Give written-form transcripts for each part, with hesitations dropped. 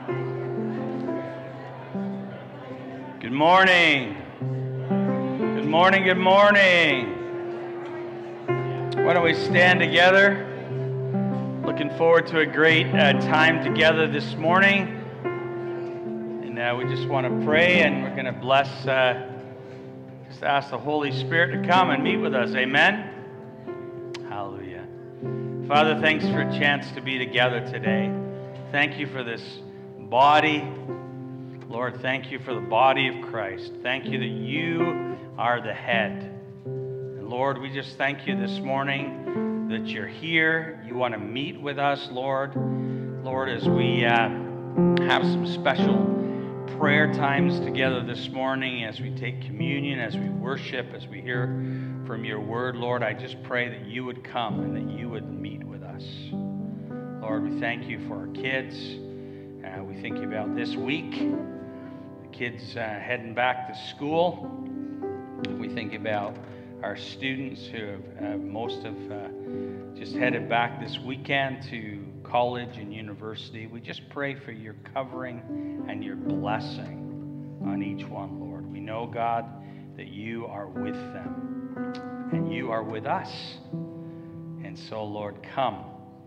Good morning. Good morning, good morning. Why don't we stand together? Looking forward to a great time together this morning. And we just want to pray, and we're going to bless, just ask the Holy Spirit to come and meet with us. Amen? Hallelujah. Father, thanks for a chance to be together today. Thank you for this body. Lord, thank you for the body of Christ. Thank you that you are the head. And Lord, we just thank you this morning that you're here. You want to meet with us, Lord. Lord, as we have some special prayer times together this morning, as we take communion, as we worship, as we hear from your word, Lord, I just pray that you would come and that you would meet with us. Lord, we thank you for our kids. We think about this week. Kids heading back to school. We think about our students who most have just headed back this weekend to college and university. We just pray for your covering and your blessing on each one, Lord. We know, God, that you are with them and you are with us. And so, Lord, come,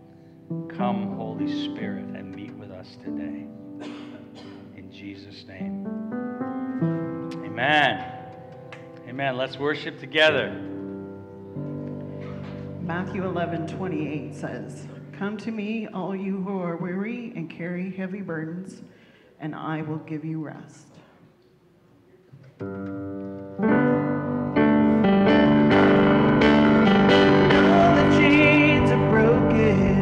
Holy Spirit, and meet with us today. In Jesus' name. Amen. Amen. Let's worship together. Matthew 11:28 says, "Come to me, all you who are weary and carry heavy burdens, and I will give you rest." All the chains are broken.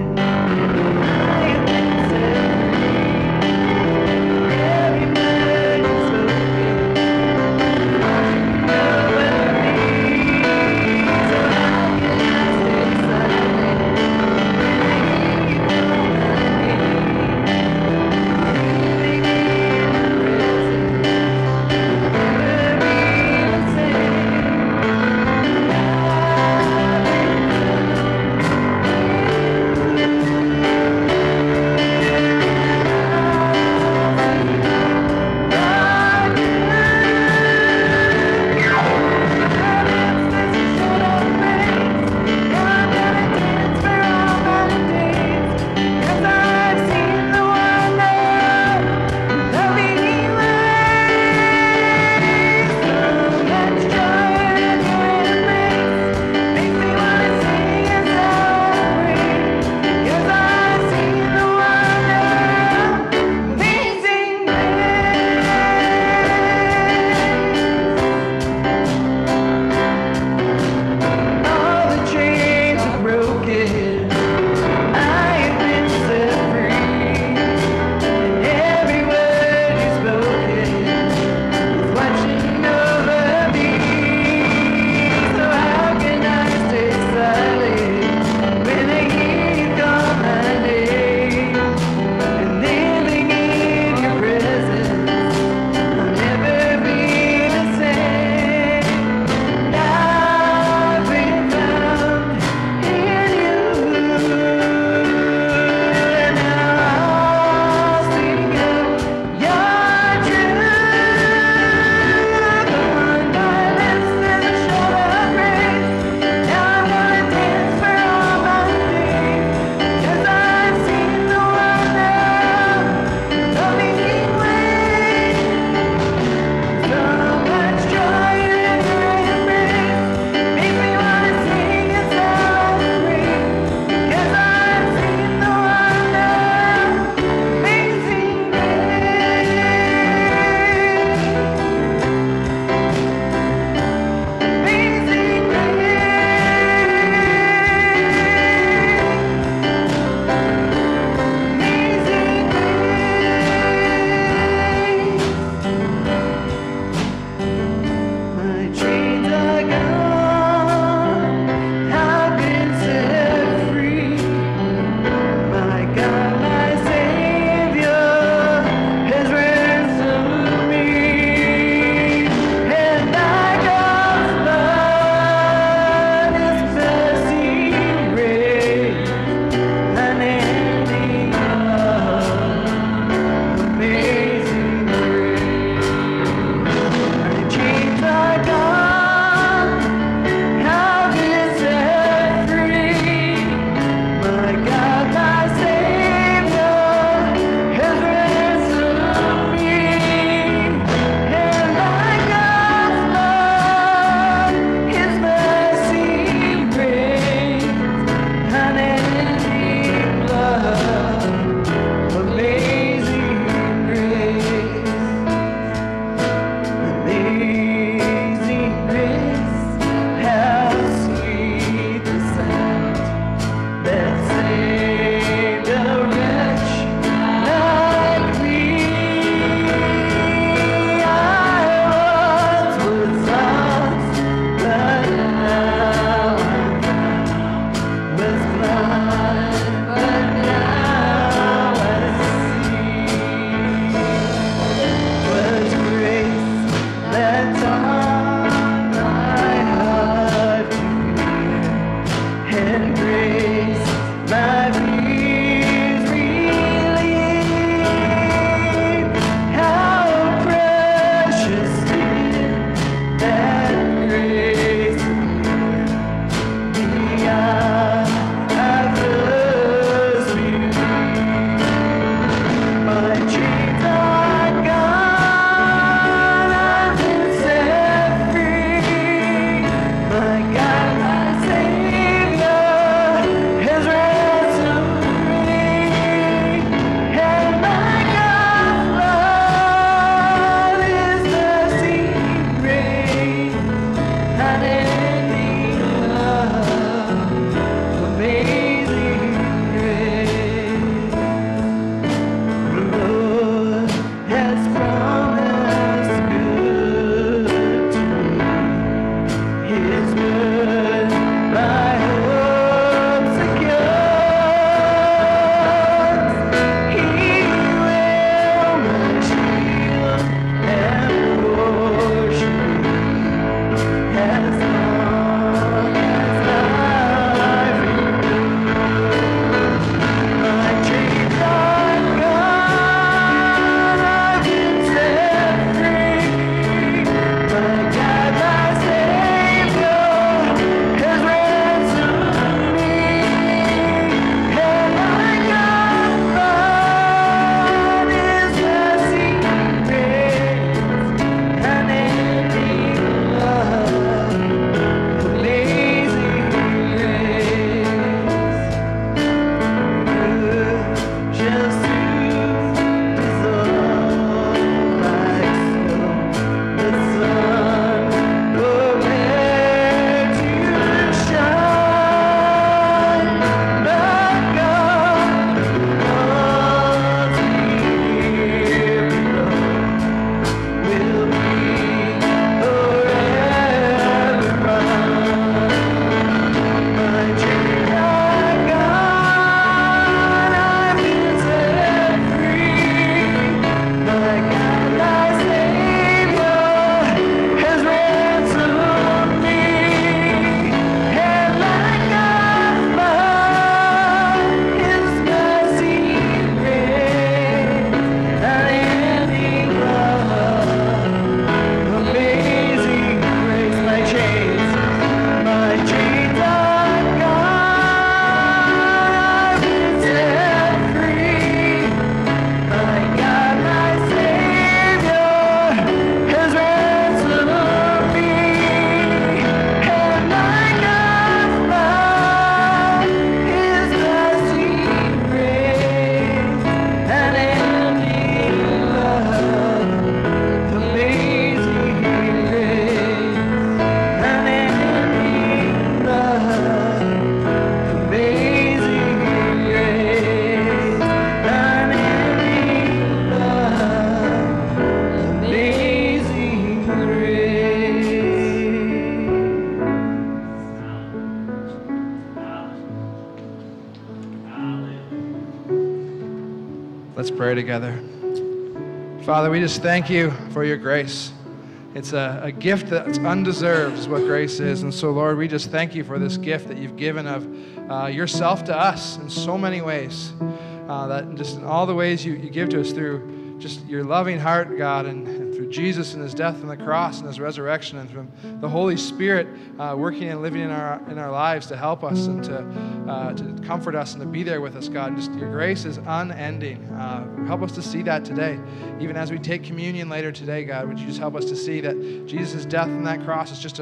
pray together. Father, we just thank you for your grace. It's a gift that's undeserved is what grace is. And so, Lord, we just thank you for this gift that you've given of yourself to us in so many ways. That just in all the ways you give to us through just your loving heart, God, and through Jesus and his death on the cross and his resurrection, and from the Holy Spirit working and living in our lives to help us and to comfort us and to be there with us, God. Just your grace is unending. Help us to see that today. Even as we take communion later today, God, would you just help us to see that Jesus' death on that cross is just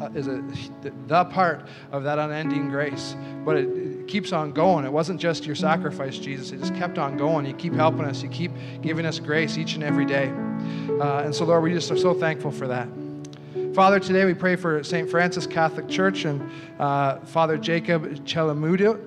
the part of that unending grace. But it keeps on going. It wasn't just your sacrifice, Jesus. It just kept on going. You keep helping us. You keep giving us grace each and every day. And so, Lord, we just are so thankful for that. Father, today we pray for St. Francis Catholic Church and Father Jacob Chelamutil.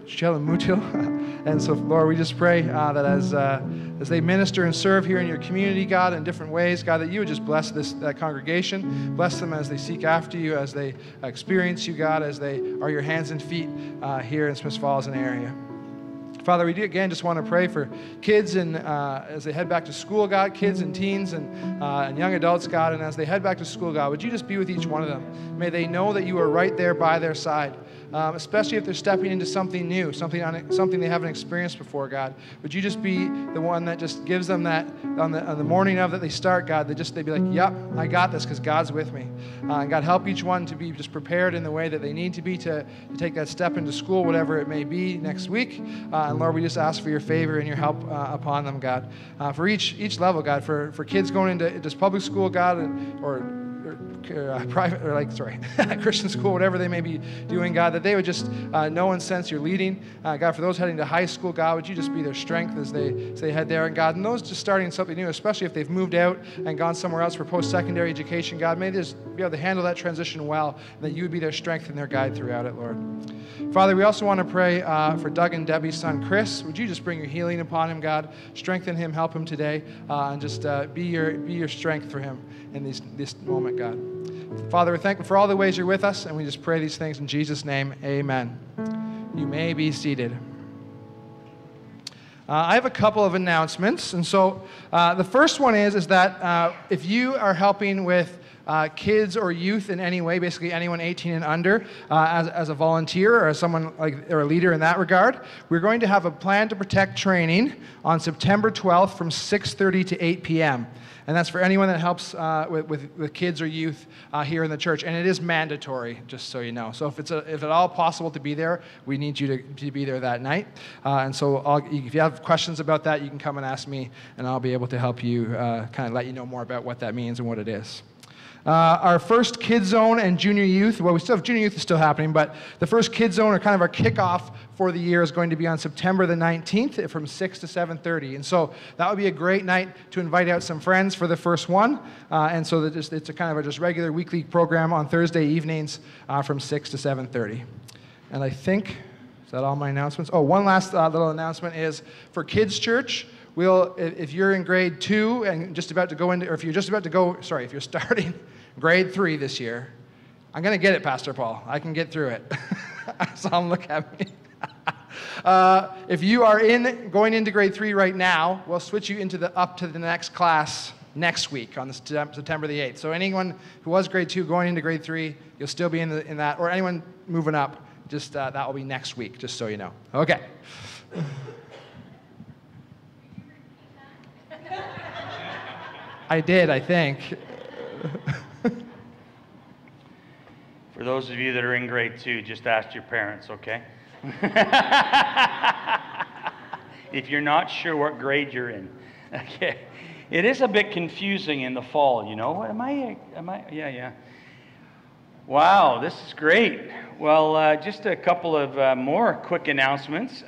And so, Lord, we just pray that as they minister and serve here in your community, God, in different ways, God, that you would just bless that congregation. Bless them as they seek after you, as they experience you, God, as they are your hands and feet here in Smiths Falls and area. Father, we do again just want to pray for kids and as they head back to school, God, kids and teens and young adults, God, and as they head back to school, God, would you just be with each one of them? May they know that you are right there by their side, especially if they're stepping into something new, something they haven't experienced before, God. Would you just be the one that just gives them that on the morning of that they start, God, they'd be like, yep, I got this because God's with me. And God, help each one to be just prepared in the way that they need to be to take that step into school, whatever it may be next week. And Lord, we just ask for your favor and your help upon them, God. For each level, God, for kids going into just public school, God, or private, Christian school, whatever they may be doing, God, that they would just know and sense your leading. God, for those heading to high school, God, would you just be their strength as they head there. And God, and those just starting something new, especially if they've moved out and gone somewhere else for post-secondary education, God, may they just be able to handle that transition well, and that you would be their strength and their guide throughout it, Lord. Father, we also want to pray for Doug and Debbie's son, Chris. Would you just bring your healing upon him, God? Strengthen him, help him today, and just be your strength for him in this moment, God. Father, we're thankful for all the ways you're with us, and we just pray these things in Jesus' name. Amen. You may be seated. I have a couple of announcements, and so the first one is that if you are helping with kids or youth in any way, basically anyone 18 and under, as a volunteer or as someone or a leader in that regard, we're going to have a Plan to Protect training on September 12th from 6:30 to 8 p.m. And that's for anyone that helps with kids or youth here in the church. And it is mandatory, just so you know. So if at all possible to be there, we need you to be there that night. And so if you have questions about that, you can come and ask me, and I'll be able to help you kind of let you know more about what that means and what it is. Our first Kids Zone and Junior Youth, well, we still have Junior Youth is still happening, but the first Kids Zone, or kind of our kickoff for the year, is going to be on September the 19th from 6 to 7:30. And so that would be a great night to invite out some friends for the first one. And so it's a kind of a just regular weekly program on Thursday evenings from 6 to 7:30. And I think, is that all my announcements? Oh, one last little announcement is for Kids Church. If you're in grade 2 and just about to go into, or if you're starting grade 3 this year, I'm going to get it, Pastor Paul. I can get through it. So look at me. If you are going into grade 3 right now, we'll switch you up to the next class next week on September the 8th. So anyone who was grade 2 going into grade 3, you'll still be in that, or anyone moving up, just that will be next week, just so you know. Okay. I did, I think. For those of you that are in grade 2, just ask your parents, okay? If you're not sure what grade you're in. Okay. It is a bit confusing in the fall, you know. Am I? Yeah. Wow, this is great. Well, just a couple of more quick announcements.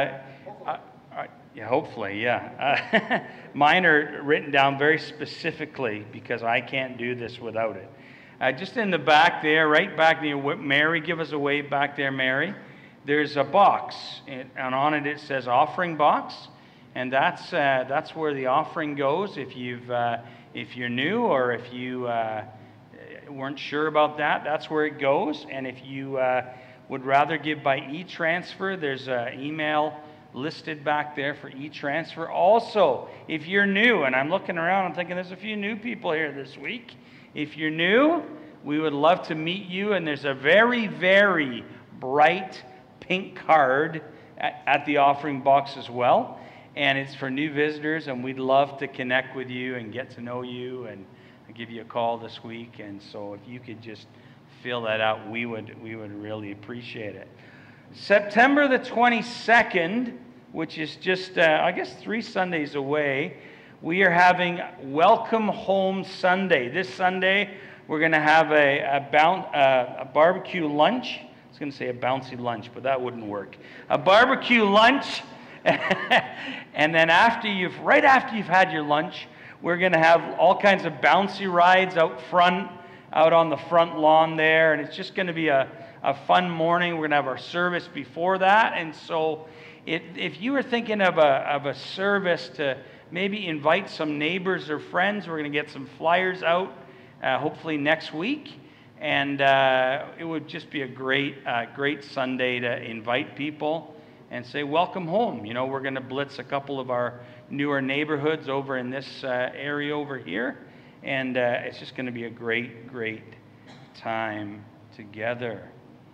Yeah, hopefully, yeah. Mine are written down very specifically because I can't do this without it. Just in the back there, right back near Mary, give us a wave back there, Mary. There's a box, and on it says offering box, and that's where the offering goes. If you're new or if you weren't sure about that, that's where it goes. And if you would rather give by e-transfer, there's an email listed back there for e-transfer. Also, if you're new, and I'm looking around, I'm thinking there's a few new people here this week. If you're new, we would love to meet you, and there's a very, very bright pink card at the offering box as well, and it's for new visitors, and we'd love to connect with you and get to know you and give you a call this week. And so if you could just fill that out, we would really appreciate it. September the 22nd, which is just, I guess, 3 Sundays away, we are having Welcome Home Sunday. This Sunday, we're going to have a barbecue lunch. I was going to say a bouncy lunch, but that wouldn't work. A barbecue lunch, and then right after you've had your lunch, we're going to have all kinds of bouncy rides out front, out on the front lawn there, and it's just going to be a fun morning. We're going to have our service before that, and so if you were thinking of a service to maybe invite some neighbors or friends, we're going to get some flyers out hopefully next week, and it would just be a great Sunday to invite people and say welcome home. You know, we're going to blitz a couple of our newer neighborhoods over in this area over here, and it's just going to be a great time together.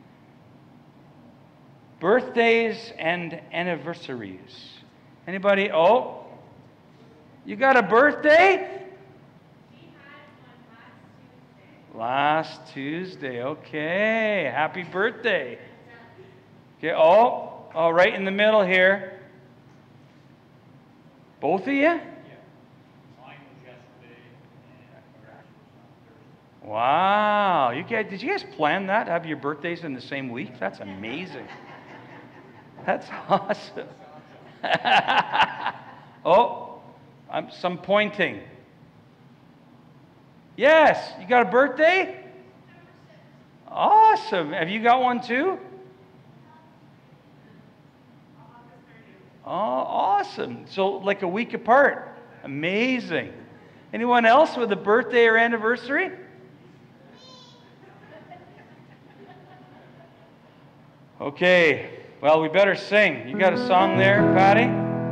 Birthdays and anniversaries. Anybody? Oh, you got a birthday? Last Tuesday. Okay. Happy birthday. Okay. Oh, right in the middle here. Both of you? Yeah. Mine was yesterday. Wow. Did you guys plan that? Have your birthdays in the same week? That's amazing. That's awesome. Some pointing. Yes, you got a birthday? Awesome. Have you got one too? Oh, awesome. So like a week apart. Amazing. Anyone else with a birthday or anniversary? Okay. Well, we better sing. You got a song there, Patty?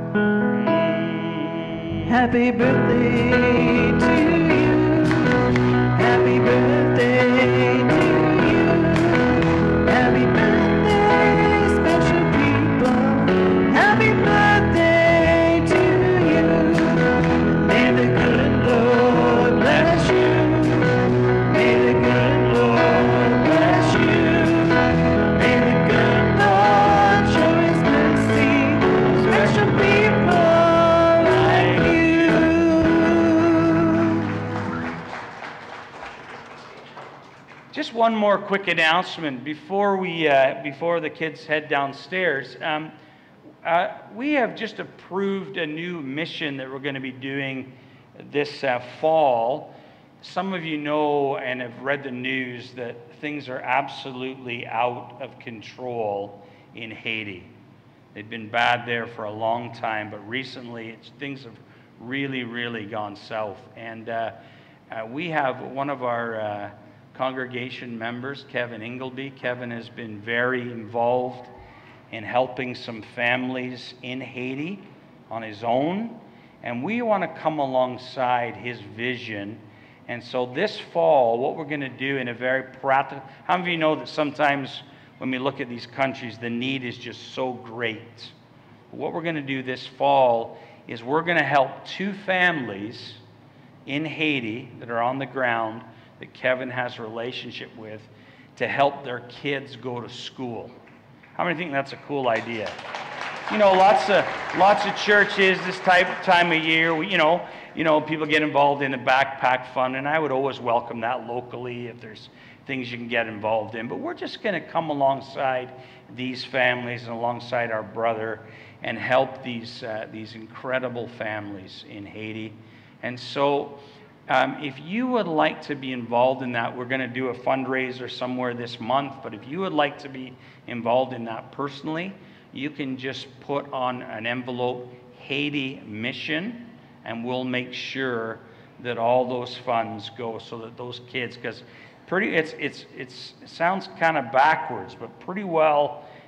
Happy birthday to you. Happy birthday to you. Happy birthday, special people. Happy birthday to you. May the good Lord bless you. May the good Lord bless you. May the good Lord show his mercy. Special people like you. Just one more quick announcement before the kids head downstairs. We have just approved a new mission that we're going to be doing this fall. Some of you know and have read the news that things are absolutely out of control in Haiti. They've been bad there for a long time, but recently things have really gone south. And we have one of our congregation members, Kevin Ingleby. Kevin has been very involved in helping some families in Haiti on his own, and we want to come alongside his vision. And so this fall, what we're going to do in a very practical, how many of you know that sometimes when we look at these countries, the need is just so great? What we're going to do this fall is we're going to help 2 families in Haiti that are on the ground that Kevin has a relationship with to help their kids go to school. How many think that's a cool idea? You know, lots of churches this time of year, people get involved in the backpack fund, and I would always welcome that locally if there's things you can get involved in. But we're just going to come alongside these families and alongside our brother and help these incredible families in Haiti. And so if you would like to be involved in that, we're going to do a fundraiser somewhere this month, but if you would like to be involved in that personally, you can just put on an envelope Haiti Mission, and we'll make sure that all those funds go so that those kids, because it sounds kind of backwards, but pretty well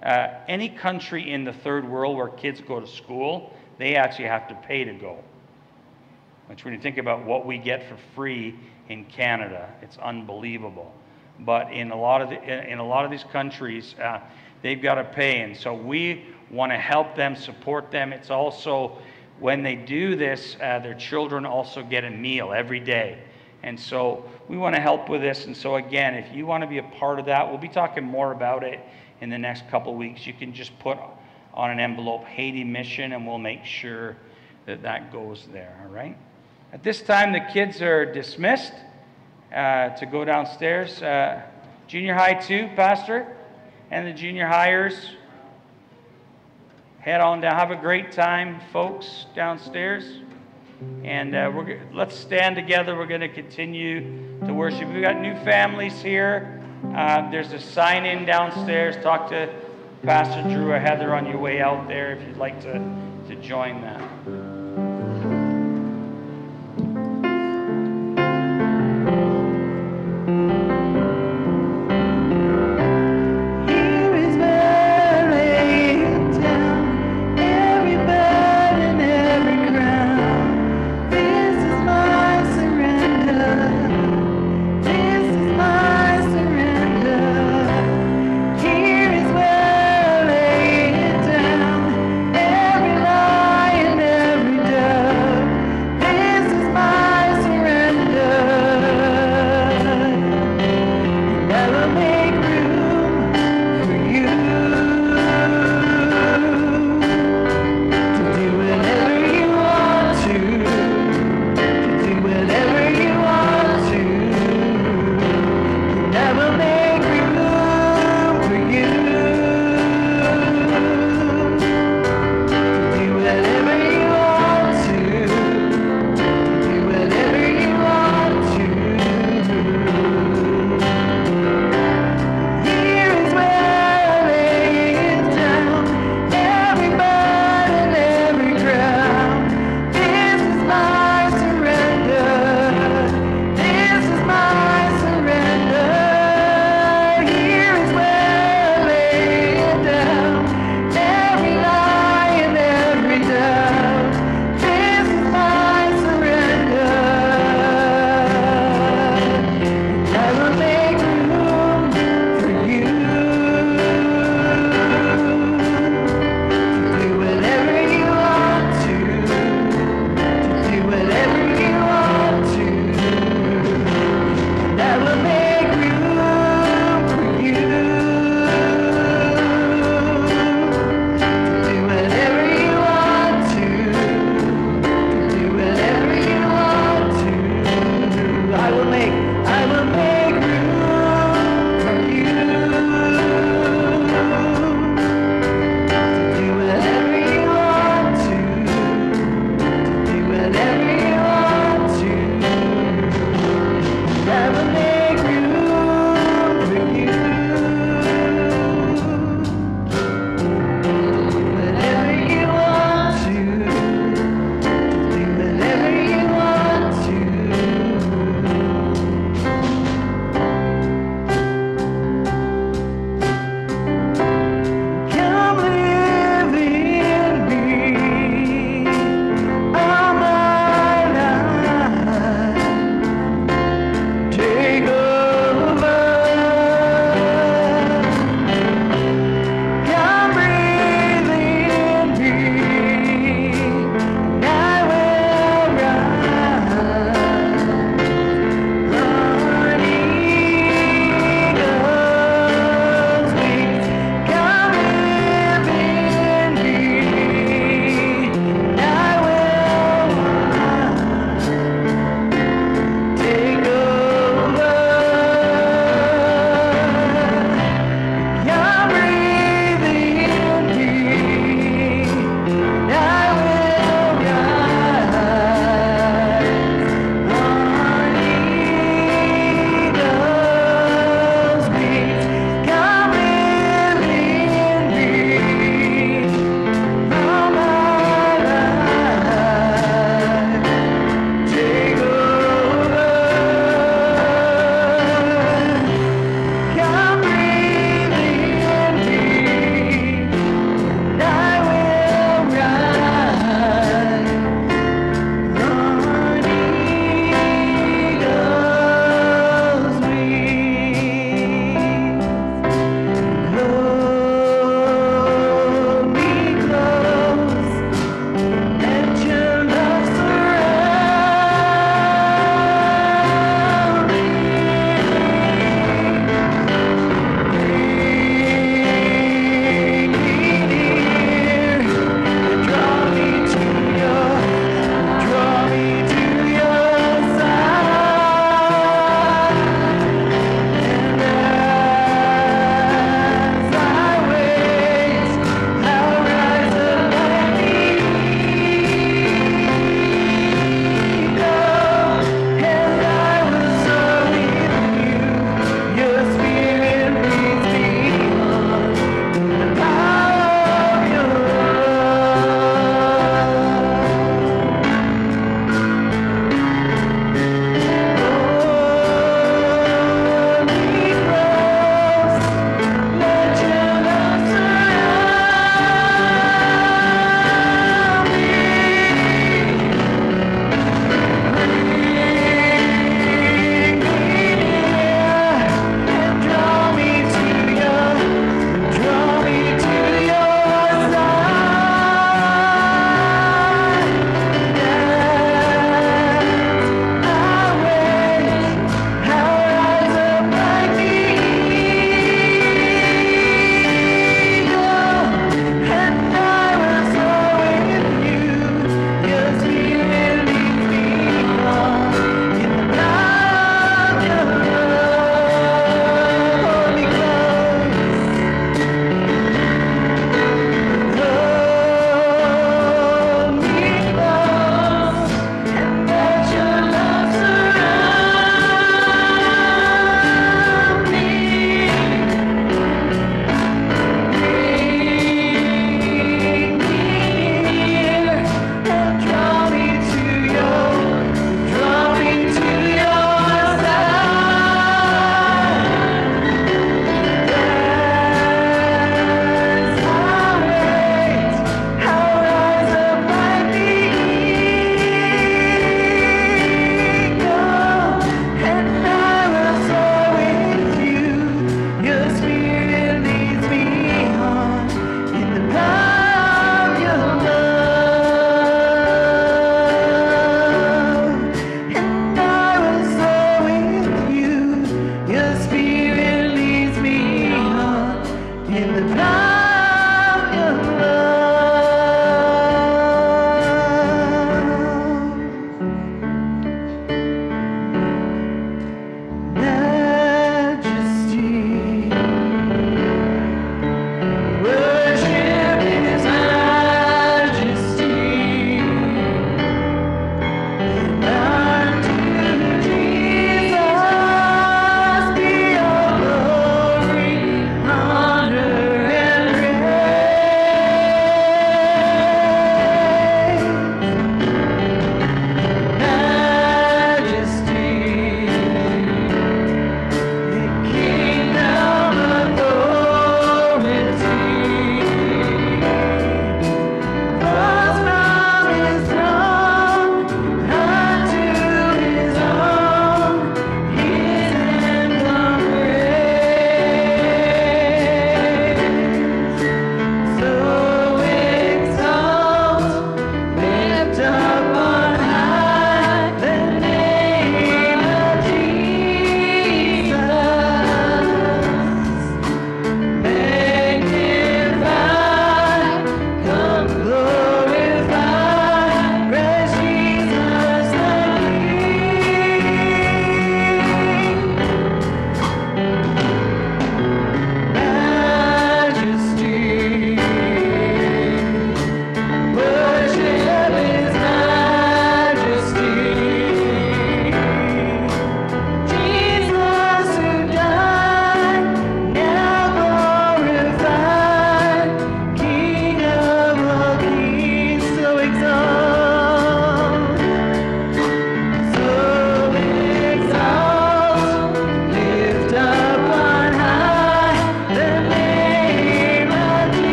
Any country in the third world where kids go to school, they actually have to pay to go. Which, when you think about what we get for free in Canada, it's unbelievable. But in a lot of these countries, they've got to pay, and so we want to help them, support them. It's also, when they do this, their children also get a meal every day. And so we want to help with this. And so again, if you want to be a part of that, we'll be talking more about it in the next couple of weeks. You can just put on an envelope Haiti Mission, and we'll make sure that that goes there, all right? At this time, the kids are dismissed to go downstairs. Junior high too, Pastor, and the junior highers. Head on down. Have a great time, folks, downstairs. And let's stand together. We're going to continue to worship. We've got new families here. There's a sign-in downstairs. Talk to Pastor Drew or Heather on your way out there if you'd like to join that. Every lie and every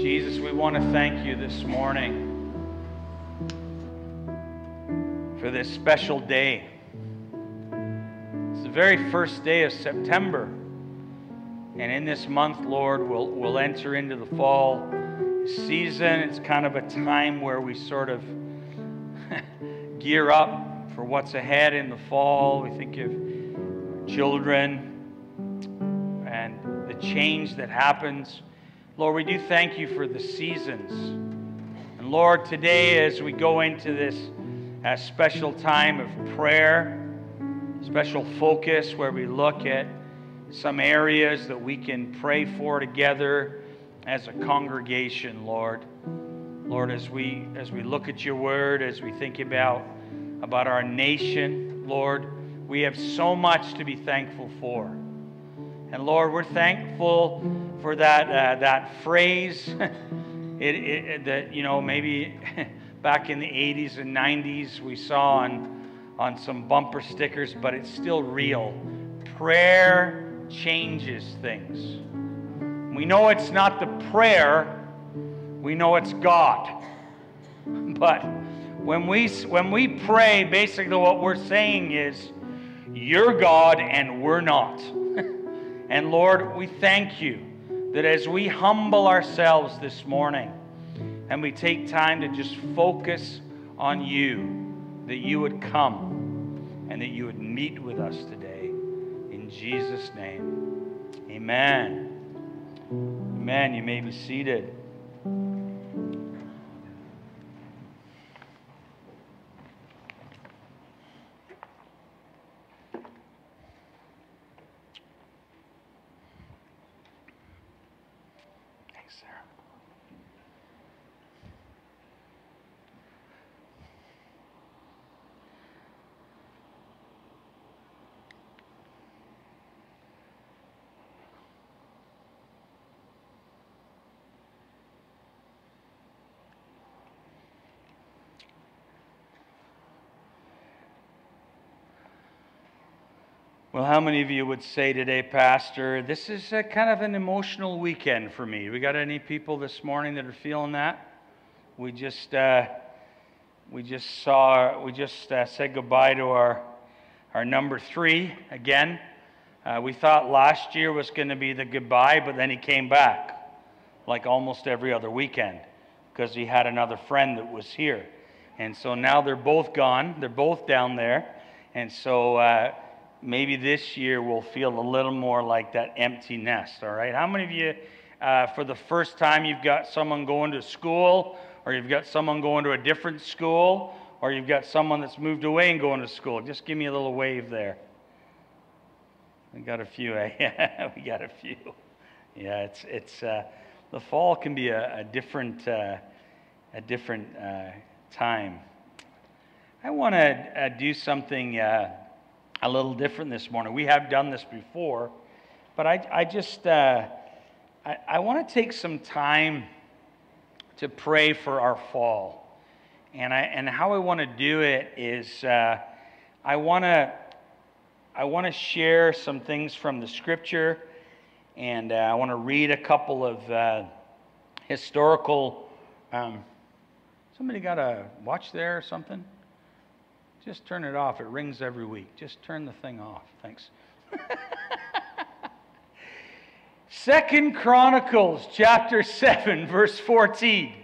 Jesus, we want to thank you this morning for this special day. It's the very first day of September. And in this month, Lord, we'll enter into the fall season. It's kind of a time where we sort of gear up for what's ahead in the fall. We think of children and the change that happens. Lord, we do thank you for the seasons. And Lord, today as we go into this special time of prayer, special focus where we look at some areas that we can pray for together as a congregation, Lord. Lord, as we look at your word, as we think about our nation, Lord, we have so much to be thankful for. And Lord, we're thankful for that phrase that, you know, maybe back in the 80s and 90s we saw on some bumper stickers, but it's still real. Prayer changes things. We know it's not the prayer, we know it's God. But when we pray, basically what we're saying is, you're God and we're not. And Lord, we thank you that as we humble ourselves this morning and we take time to just focus on you, that you would come and that you would meet with us today. In Jesus' name, amen. Amen. You may be seated. Thanks, Sarah. Well, how many of you would say today, Pastor, this is a kind of an emotional weekend for me? We got any people this morning that are feeling that? We just said goodbye to our number 3 again. We thought last year was going to be the goodbye, but then he came back like almost every other weekend because he had another friend that was here. And so now they're both gone. They're both down there. And so maybe this year will feel a little more like that empty nest, all right? How many of you, for the first time, you've got someone going to school, or you've got someone going to a different school, or you've got someone that's moved away and going to school? Just give me a little wave there. We got a few, eh? We got a few. Yeah, it's the fall can be a different time. I want to do something a little different this morning. We have done this before, but I want to take some time to pray for our fall. And how I want to do it is I want to share some things from the scripture, and I want to read a couple of historical. Somebody got a watch there or something? Just turn it off. It rings every week. Just turn the thing off. Thanks. 2 Chronicles chapter 7, verse 14.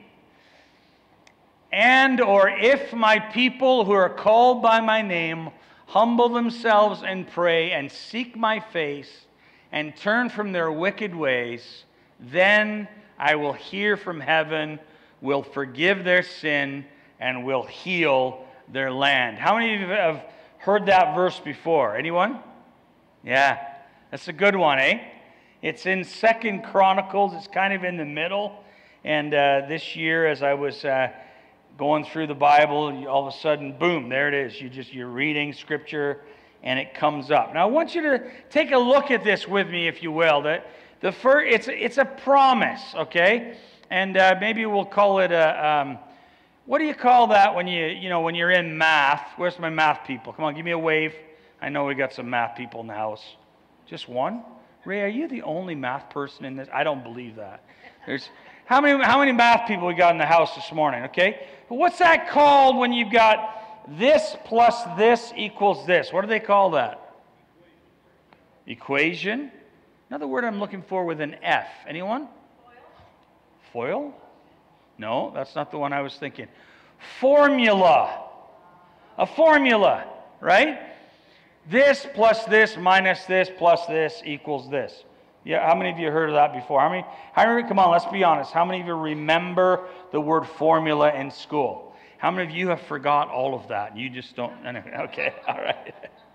And or if my people who are called by my name humble themselves and pray and seek my face and turn from their wicked ways, then I will hear from heaven, will forgive their sin, and will heal their land. How many of you have heard that verse before? Anyone? Yeah, that's a good one, eh? It's in 2 Chronicles. It's kind of in the middle. And this year, as I was going through the Bible, all of a sudden, boom, there it is. You're reading scripture, and it comes up. Now, I want you to take a look at this with me, if you will. It's a promise, okay? And maybe we'll call it a. What do you call that when when you're in math? Where's my math people? Come on, give me a wave. I know we got some math people in the house. Just one? Ray, are you the only math person in this? I don't believe that. How many math people we got in the house this morning, okay? But what's that called when you've got this plus this equals this? What do they call that? Equation. Another word I'm looking for with an F. Anyone? Foil? No, that's not the one I was thinking. Formula. A formula, right? This plus this minus this plus this equals this. Yeah, how many of you heard of that before? How many, come on, let's be honest. How many of you remember the word formula in school? How many of you have forgot all of that? You just don't, okay, all right.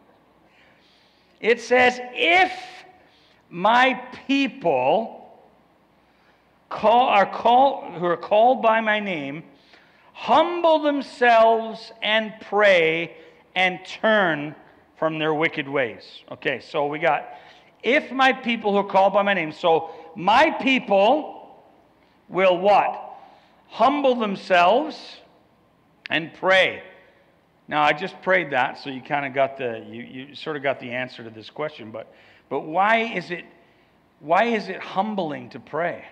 It says, if my people who are called by my name humble themselves and pray and turn from their wicked ways. Okay, so we got, if my people who are called by my name. So my people will what? Humble themselves and pray. Now I just prayed that, so you kind of got you sort of got the answer to this question. But why is it humbling to pray?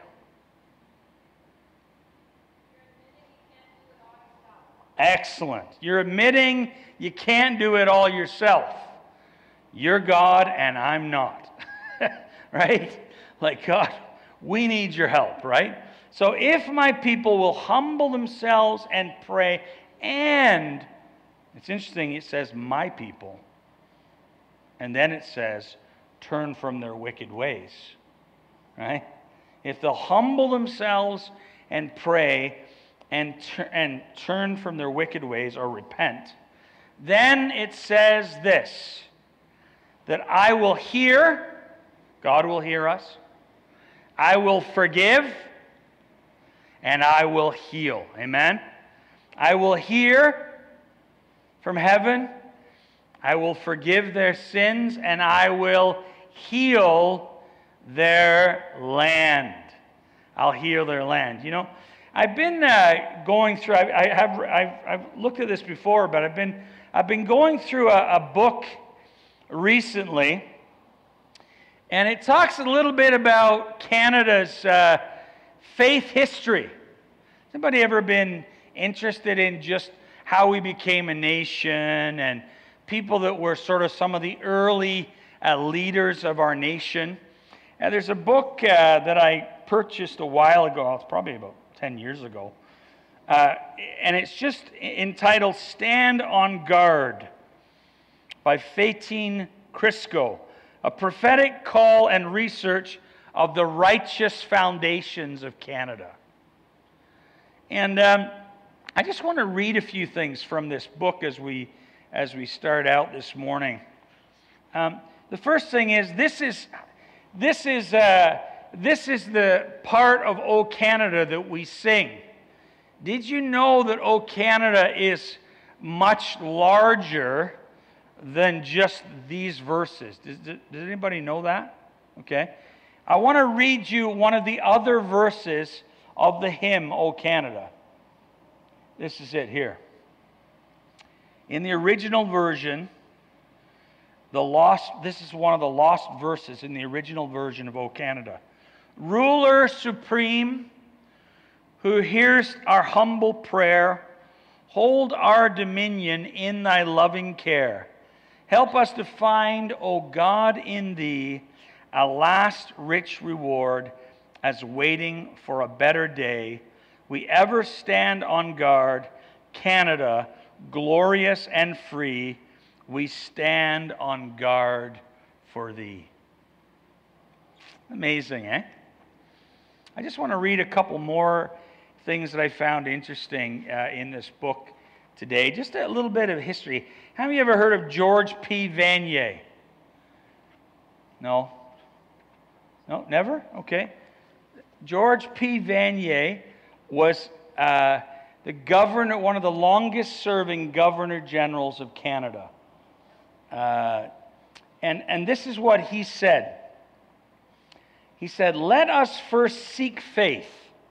Excellent. You're admitting you can't do it all yourself. You're God and I'm not. Right? Like, God, we need your help, right? So if my people will humble themselves and pray, and it's interesting, it says my people. And then it says turn from their wicked ways. Right? If they'll humble themselves and pray and turn from their wicked ways or repent, then it says this, that I will hear, God will hear us, I will forgive, and I will heal. Amen? I will hear from heaven, I will forgive their sins, and I will heal their land. I'll heal their land. You know, I've been going through, I've looked at this before, but I've been going through a book recently, and it talks a little bit about Canada's faith history. Has anybody ever been interested in just how we became a nation and people that were sort of some of the early leaders of our nation? And there's a book that I purchased a while ago, it's probably about 10 years ago, and it's just entitled Stand on Guard by Fatine Crisco, a prophetic call and research of the righteous foundations of Canada. And I just want to read a few things from this book as we start out this morning. The first thing is this is the part of O Canada that we sing. Did you know that O Canada is much larger than just these verses? Does anybody know that? Okay. I want to read you one of the other verses of the hymn, O Canada. This is it here. In the original version, this is one of the lost verses in the original version of O Canada. Ruler supreme, who hears our humble prayer, hold our dominion in thy loving care. Help us to find, O God, in thee a last rich reward, as waiting for a better day. We ever stand on guard, Canada, glorious and free. We stand on guard for thee. Amazing, eh? I just want to read a couple more things that I found interesting in this book today. Just a little bit of history. Have you ever heard of George P. Vanier? No? No, never? Okay. George P. Vanier was the governor, one of the longest serving governor generals of Canada. And this is what he said. He said, let us first seek faith.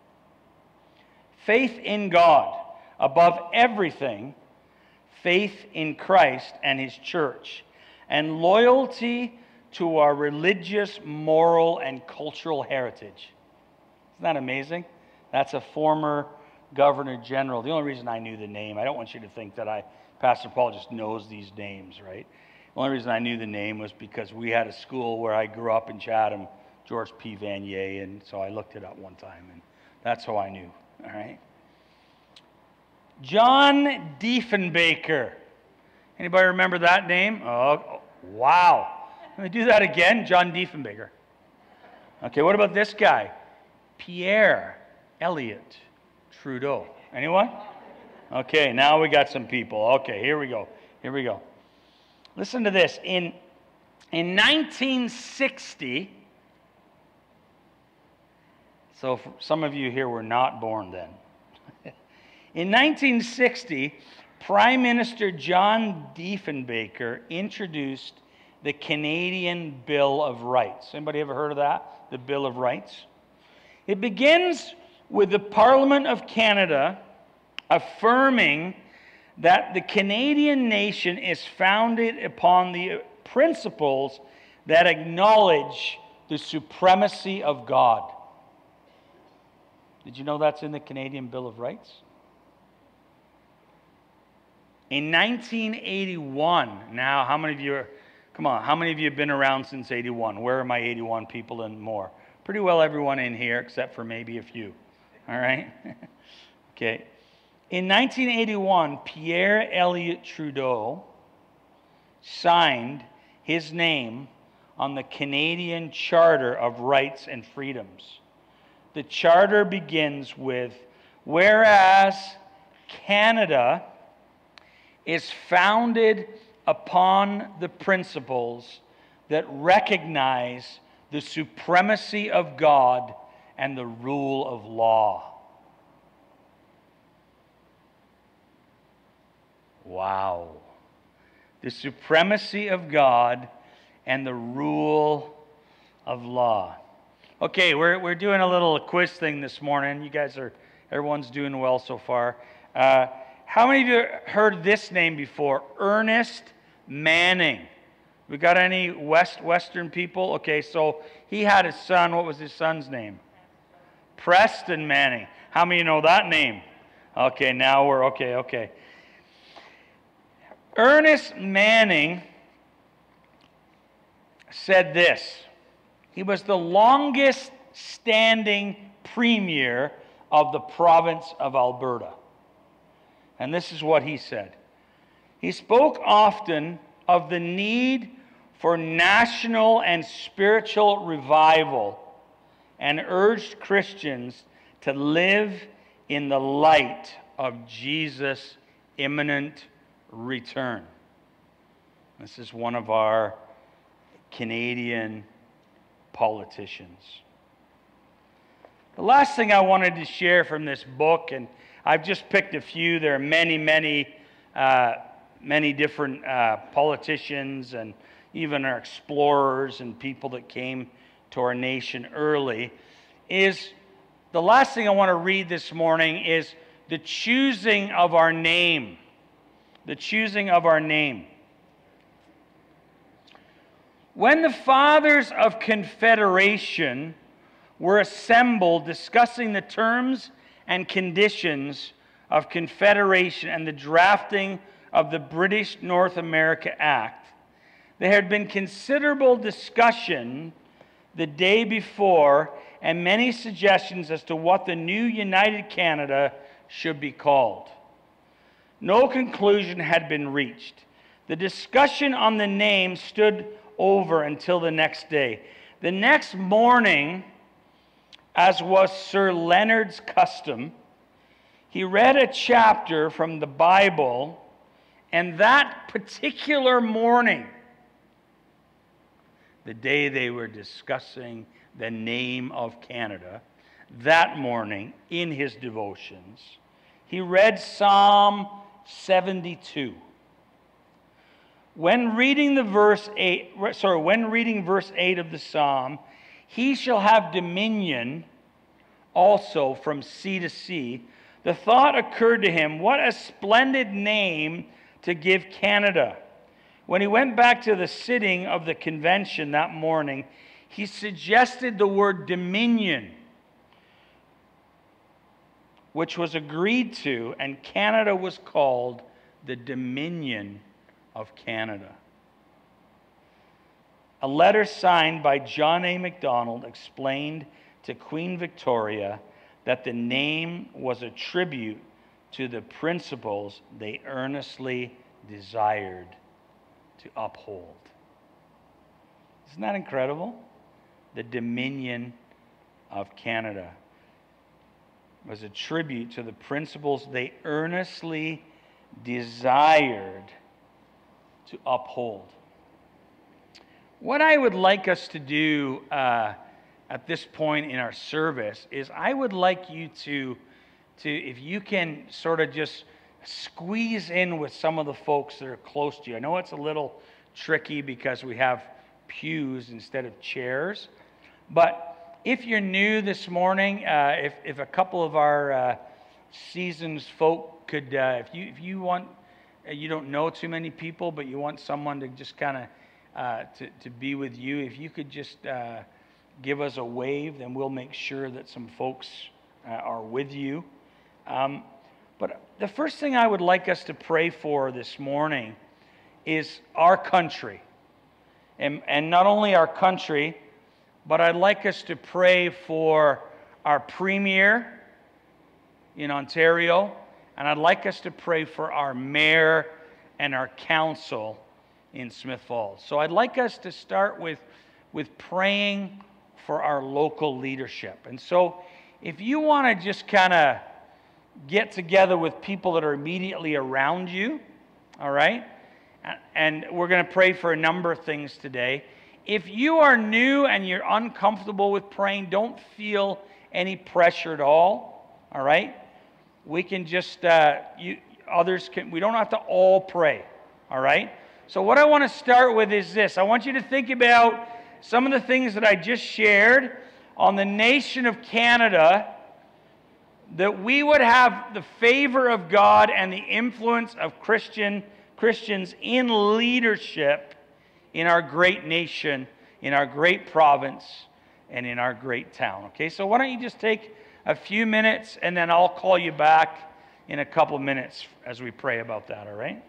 Faith in God above everything. Faith in Christ and His church. And loyalty to our religious, moral, and cultural heritage. Isn't Isn't that amazing? That's a former Governor General. The only reason I knew the name, I don't want you to think that Pastor Paul just knows these names, right? The only reason I knew the name was because we had a school where I grew up in Chatham, George P. Vanier, and so I looked it up one time, and that's how I knew, all right? John Diefenbaker. Anybody remember that name? Oh, wow. Let me do that again. John Diefenbaker. Okay, what about this guy? Pierre Elliott Trudeau. Anyone? Okay, now we got some people. Okay, here we go. Here we go. Listen to this. In 1960, so some of you here were not born then. In 1960, Prime Minister John Diefenbaker introduced the Canadian Bill of Rights. Anybody ever heard of that? The Bill of Rights? It begins with the Parliament of Canada affirming that the Canadian nation is founded upon the principles that acknowledge the supremacy of God. Did you know that's in the Canadian Bill of Rights? In 1981, now how many of you how many of you have been around since 81? Where are my 81 people and more? Pretty well everyone in here except for maybe a few. All right? Okay. In 1981, Pierre Elliott Trudeau signed his name on the Canadian Charter of Rights and Freedoms. The charter begins with, whereas Canada is founded upon the principles that recognize the supremacy of God and the rule of law. Wow. The supremacy of God and the rule of law. Okay, we're doing a little quiz thing this morning. Everyone's doing well so far. How many of you heard this name before? Ernest Manning. We got any Western people? Okay, so he had a son. What was his son's name? Preston Manning. How many of you know that name? Okay, now we're okay. Ernest Manning said this. He was the longest standing premier of the province of Alberta. And this is what he said. He spoke often of the need for national and spiritual revival and urged Christians to live in the light of Jesus' imminent return. This is one of our Canadian politicians. The last thing I wanted to share from this book, and I've just picked a few. There are many different politicians and even our explorers and people that came to our nation early. The last thing I want to read this morning is the choosing of our name. The choosing of our name. When the fathers of Confederation were assembled discussing the terms and conditions of Confederation and the drafting of the British North America Act, there had been considerable discussion the day before and many suggestions as to what the new United Canada should be called. No conclusion had been reached. The discussion on the name stood over until the next day. The next morning, as was Sir Leonard's custom, he read a chapter from the Bible, and that particular morning, the day they were discussing the name of Canada, that morning in his devotions, he read Psalm 72. When reading verse 8 of the Psalm, he shall have dominion also from sea to sea. The thought occurred to him, what a splendid name to give Canada. When he went back to the sitting of the convention that morning, he suggested the word dominion, which was agreed to, and Canada was called the Dominion of Canada. A letter signed by John A. Macdonald explained to Queen Victoria that the name was a tribute to the principles they earnestly desired to uphold. Isn't that incredible? The Dominion of Canada was a tribute to the principles they earnestly desired to uphold. What I would like us to do at this point in our service is I would like you to, if you can sort of just squeeze in with some of the folks that are close to you. I know it's a little tricky because we have pews instead of chairs, but if you're new this morning, if a couple of our seasoned folk could, if you want, you don't know too many people, but you want someone to just kind of to be with you, if you could just give us a wave, then we'll make sure that some folks are with you. But the first thing I would like us to pray for this morning is our country. And not only our country, but I'd like us to pray for our premier in Ontario, and I'd like us to pray for our mayor and our council in Smith Falls. So I'd like us to start with praying for our local leadership. And so if you want to just kind of get together with people that are immediately around you, all right? And we're going to pray for a number of things today. If you are new and you're uncomfortable with praying, don't feel any pressure at all right? We can just, we don't have to all pray, all right? So what I want to start with is this. I want you to think about some of the things that I just shared on the nation of Canada, that we would have the favor of God and the influence of Christians in leadership in our great nation, in our great province, and in our great town. Okay, so why don't you just take a few minutes, and then I'll call you back in a couple minutes as we pray about that, all right?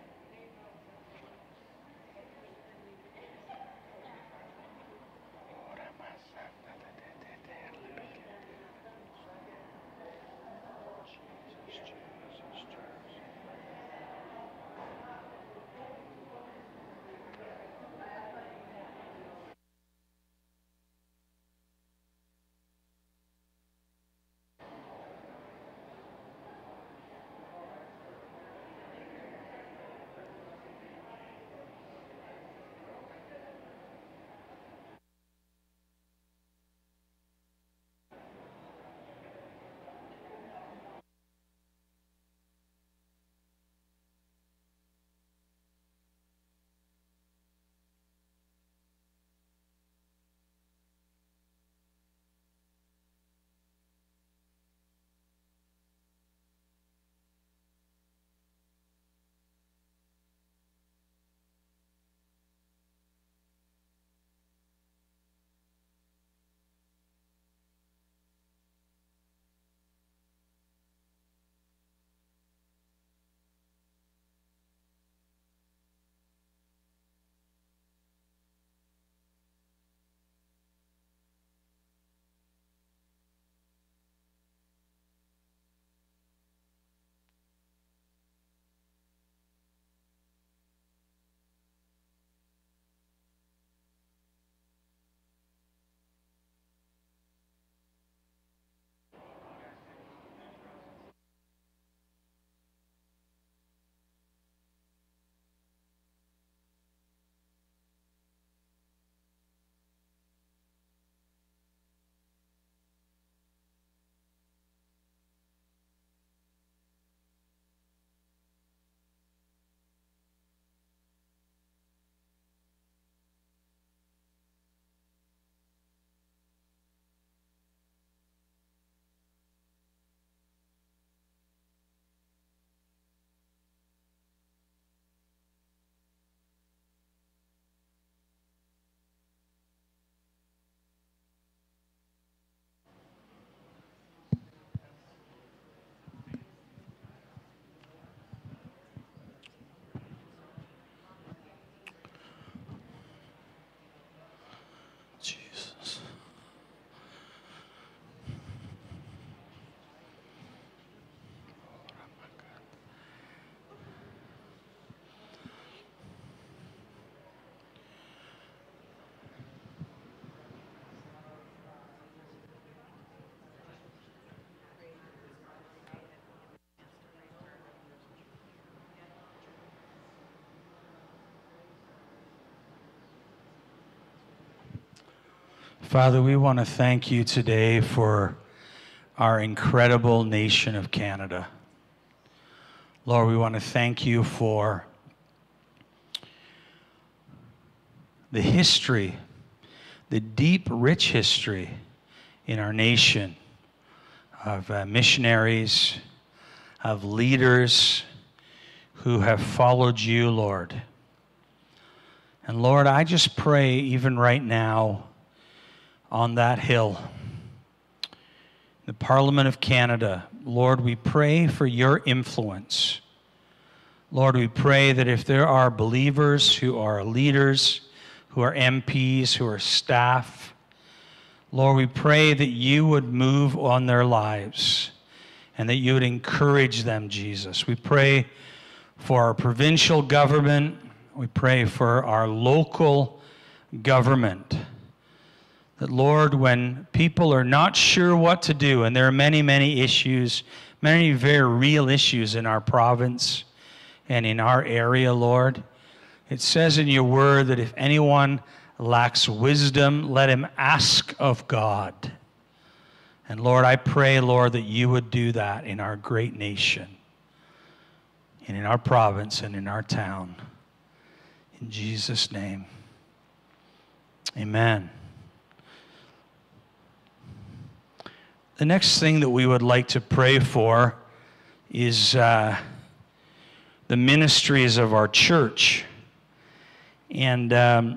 Father, we want to thank you today for our incredible nation of Canada. Lord, we want to thank you for the history, the deep, rich history in our nation of missionaries, of leaders who have followed you, Lord. And Lord, I just pray even right now on that hill, the Parliament of Canada, Lord, we pray for your influence. Lord, we pray that if there are believers who are leaders, who are MPs, who are staff, Lord, we pray that you would move on their lives and that you would encourage them, Jesus. We pray for our provincial government. We pray for our local government. That, Lord, when people are not sure what to do, and there are many, many issues, many very real issues in our province and in our area, Lord, it says in your word that if anyone lacks wisdom, let him ask of God. And Lord, I pray, Lord, that you would do that in our great nation, and in our province, and in our town. In Jesus' name, amen. The next thing that we would like to pray for is the ministries of our church. And the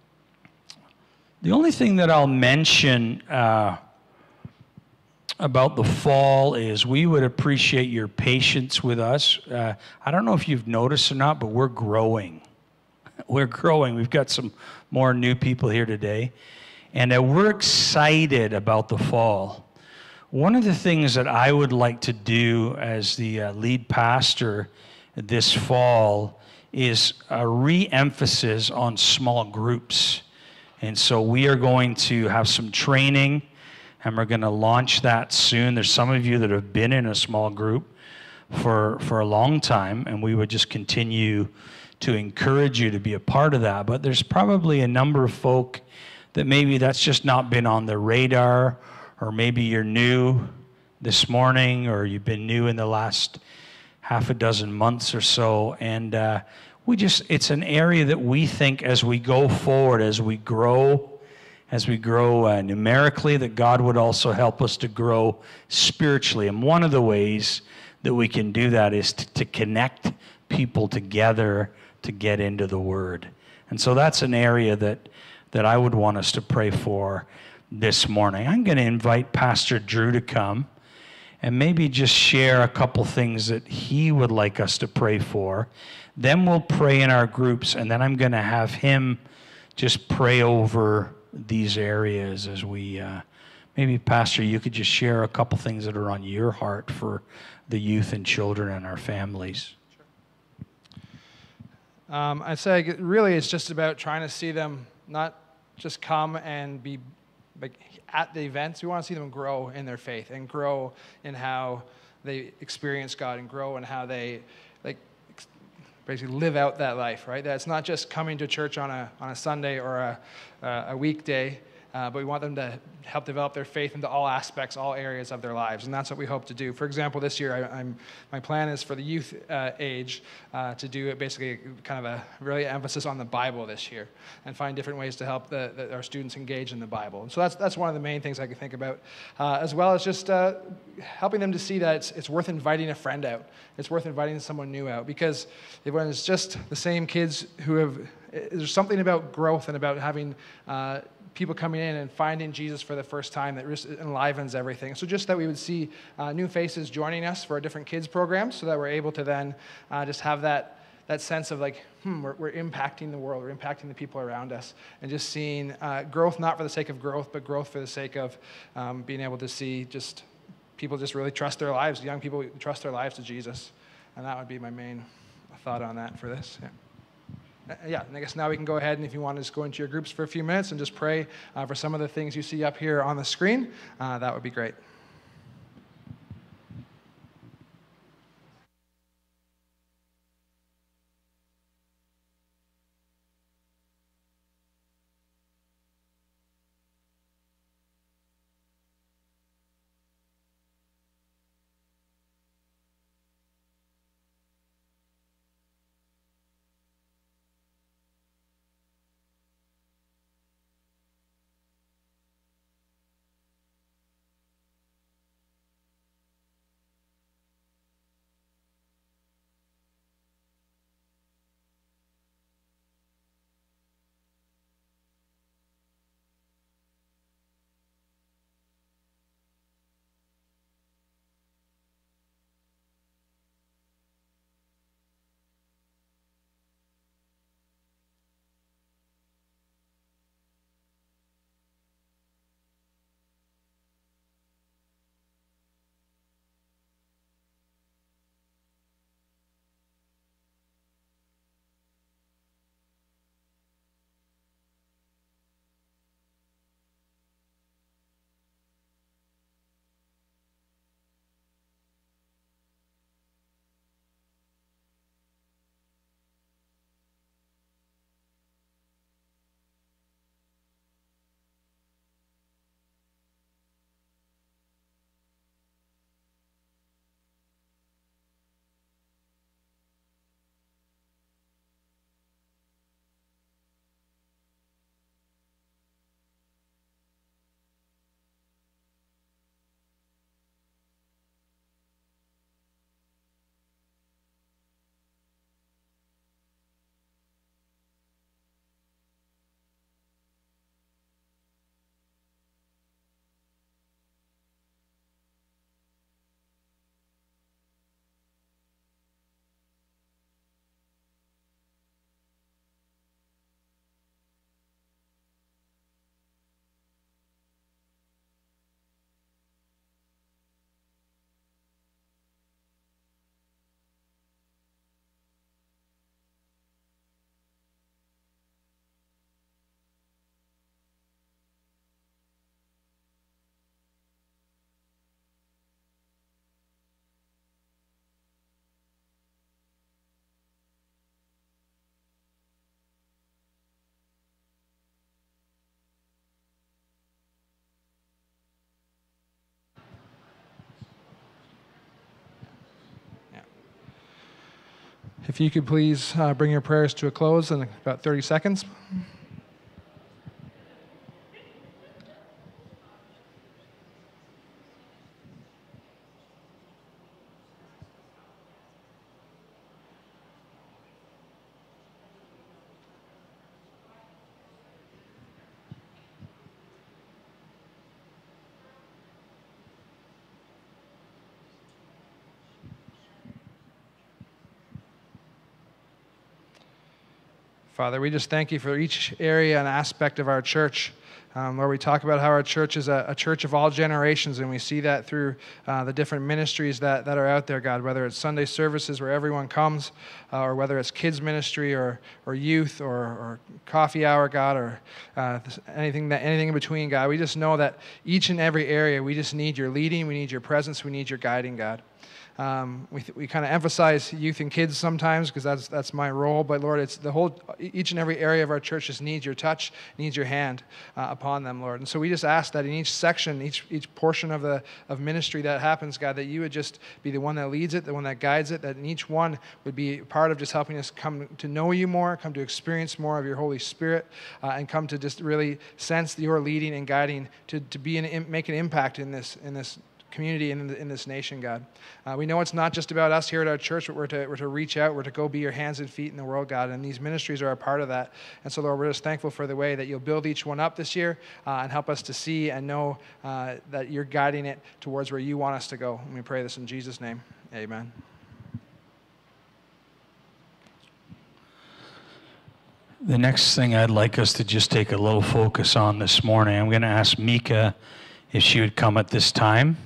only thing that I'll mention about the fall is we would appreciate your patience with us. I don't know if you've noticed or not, but we're growing. We're growing. We've got some more new people here today. And we're excited about the fall. One of the things that I would like to do as the lead pastor this fall is a re-emphasis on small groups. And so we are going to have some training, and we're going to launch that soon. There's some of you that have been in a small group for a long time, and we would just continue to encourage you to be a part of that. But there's probably a number of folk that maybe that's just not been on the radar, or maybe you're new this morning, or you've been new in the last half a dozen months or so. And it's an area that we think as we go forward, as we grow numerically, that God would also help us to grow spiritually. And one of the ways that we can do that is to connect people together to get into the Word. And so that's an area that I would want us to pray for this morning. I'm going to invite Pastor Drew to come and maybe just share a couple things that he would like us to pray for. Then we'll pray in our groups, and then I'm going to have him just pray over these areas as we, maybe Pastor, you could just share a couple things that are on your heart for the youth and children and our families. I'd say really it's just about trying to see them not just come and be like at the events. We want to see them grow in their faith and grow in how they experience God and grow in how they basically live out that life, right? That it's not just coming to church on a Sunday or a weekday, but we want them to help develop their faith into all aspects, all areas of their lives, and that's what we hope to do. For example, this year, my plan is for the youth age to do it basically kind of a really emphasis on the Bible this year, and find different ways to help our students engage in the Bible. And so that's one of the main things I can think about, as well as just helping them to see that it's worth inviting a friend out. It's worth inviting someone new out, because when it's just the same kids who have, there's something about growth and about having people coming in and finding Jesus for the first time that just enlivens everything. So just that we would see new faces joining us for our different kids programs, so that we're able to then just have that sense of like, we're impacting the world, we're impacting the people around us, and just seeing growth not for the sake of growth, but growth for the sake of being able to see just people just really trust their lives, young people trust their lives to Jesus. And that would be my main thought on that for this. Yeah, and I guess now we can go ahead, and if you want to just go into your groups for a few minutes and just pray for some of the things you see up here on the screen, that would be great. If you could please bring your prayers to a close in about 30 seconds. Father, we just thank you for each area and aspect of our church. Lord, we talk about how our church is a church of all generations, and we see that through the different ministries that are out there, God, whether it's Sunday services where everyone comes, or whether it's kids ministry or youth or coffee hour, God, or anything in between, God. We just know that each and every area, we just need your leading, we need your presence, we need your guiding, God. We kind of emphasize youth and kids sometimes because that's my role, but Lord, it's each and every area of our church just needs your touch, needs your hand upon them, Lord. And so we just ask that in each section, each portion of ministry that happens, God, that you would just be the one that leads it, the one that guides it, that in each one would be part of just helping us come to know you more, come to experience more of your Holy Spirit, and come to just really sense your leading and guiding to make an impact in this community and in this nation, God. We know it's not just about us here at our church, but we're to reach out, we're to go be your hands and feet in the world, God, and these ministries are a part of that. And so, Lord, we're just thankful for the way that you'll build each one up this year and help us to see and know that you're guiding it towards where you want us to go. And we pray this in Jesus' name. Amen. The next thing I'd like us to just take a little focus on this morning, I'm going to ask Mika if she would come at this time.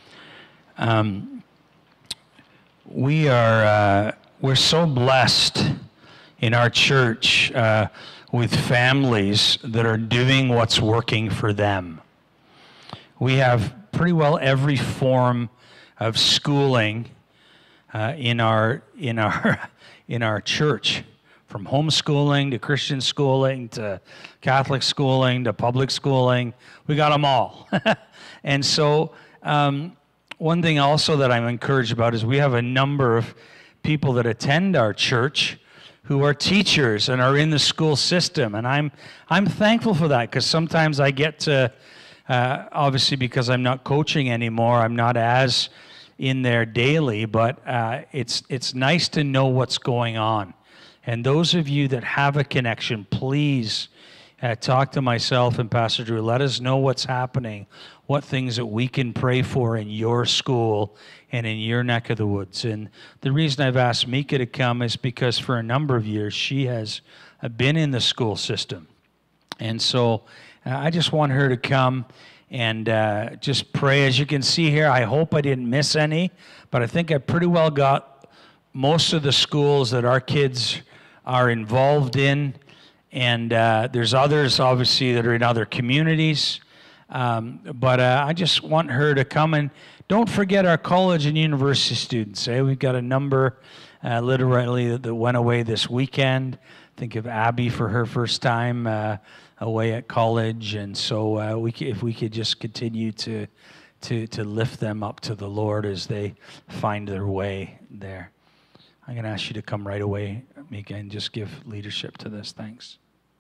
We're so blessed in our church with families that are doing what's working for them. We have pretty well every form of schooling in our church, from homeschooling to Christian schooling to Catholic schooling to public schooling. We got them all. And so one thing also that I'm encouraged about is we have a number of people that attend our church who are teachers and are in the school system. And I'm thankful for that, because sometimes I get to, obviously because I'm not coaching anymore, I'm not as in there daily, but it's nice to know what's going on. And those of you that have a connection, please talk to myself and Pastor Drew. Let us know what's happening, what things that we can pray for in your school and in your neck of the woods. And the reason I've asked Mika to come is because for a number of years she has been in the school system. And so I just want her to come and just pray. As you can see here, I hope I didn't miss any, but I think I pretty well got most of the schools that our kids are involved in. And there's others, obviously, that are in other communities. But I just want her to come. And don't forget our college and university students. We've got a number literally that went away this weekend. Think of Abby for her first time away at college. And so if we could just continue to lift them up to the Lord as they find their way there. I'm going to ask you to come right away, Mika, and just give leadership to this. Thanks.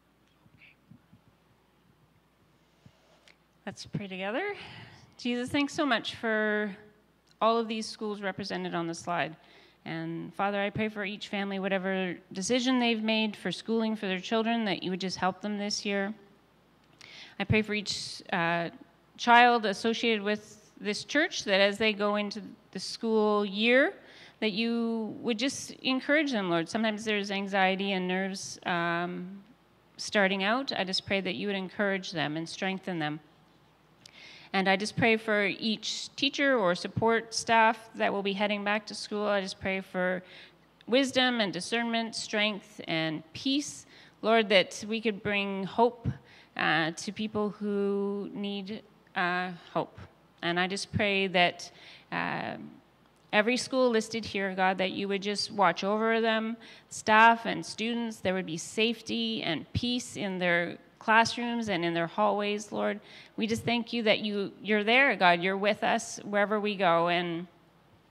Let's pray together. Jesus, thanks so much for all of these schools represented on the slide. And Father, I pray for each family, whatever decision they've made for schooling for their children, that you would just help them this year. I pray for each child associated with this church, that as they go into the school year, that you would just encourage them, Lord. Sometimes there's anxiety and nerves starting out. I just pray that you would encourage them and strengthen them. And I just pray for each teacher or support staff that will be heading back to school. I just pray for wisdom and discernment, strength and peace. Lord, that we could bring hope to people who need hope. And I just pray that every school listed here, God, that you would just watch over them, staff and students. There would be safety and peace in their classrooms and in their hallways, Lord. We just thank you that you're there, God. You're with us wherever we go. And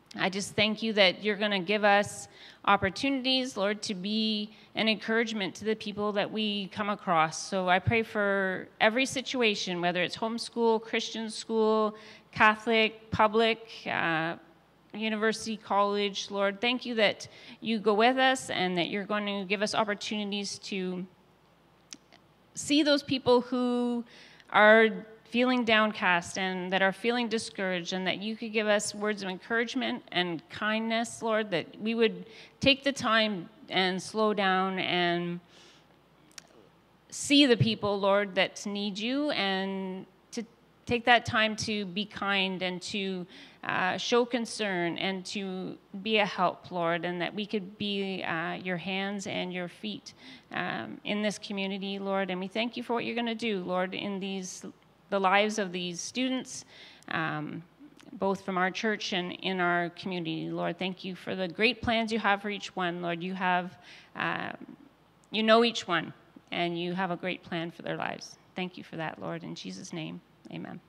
I just thank you that you're going to give us opportunities, Lord, to be an encouragement to the people that we come across. So I pray for every situation, whether it's homeschool, Christian school, Catholic, public, university, college. Lord, thank you that you go with us and that you're going to give us opportunities to see those people who are feeling downcast and that are feeling discouraged, and that you could give us words of encouragement and kindness, Lord, that we would take the time and slow down and see the people, Lord, that need you, and to take that time to be kind and to show concern and to be a help, Lord, and that we could be your hands and your feet in this community, Lord. And we thank you for what you're going to do, Lord, in the lives of these students, both from our church and in our community. Lord, thank you for the great plans you have for each one. Lord, you know each one, and you have a great plan for their lives. Thank you for that, Lord. In Jesus' name, amen.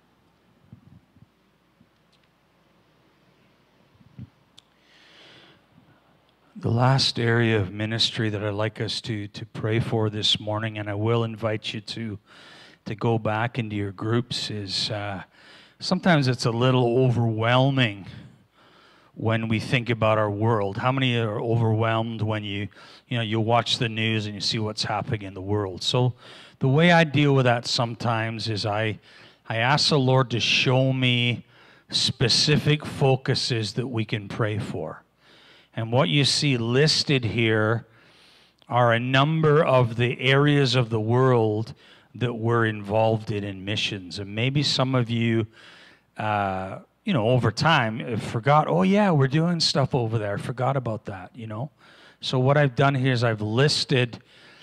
The last area of ministry that I'd like us to pray for this morning, and I will invite you to go back into your groups, is sometimes it's a little overwhelming when we think about our world. How many are overwhelmed when you watch the news and you see what's happening in the world? So the way I deal with that sometimes is I ask the Lord to show me specific focuses that we can pray for. And what you see listed here are a number of the areas of the world that we're involved in missions. And maybe some of you, over time forgot, oh yeah, we're doing stuff over there. Forgot about that, So what I've done here is I've listed,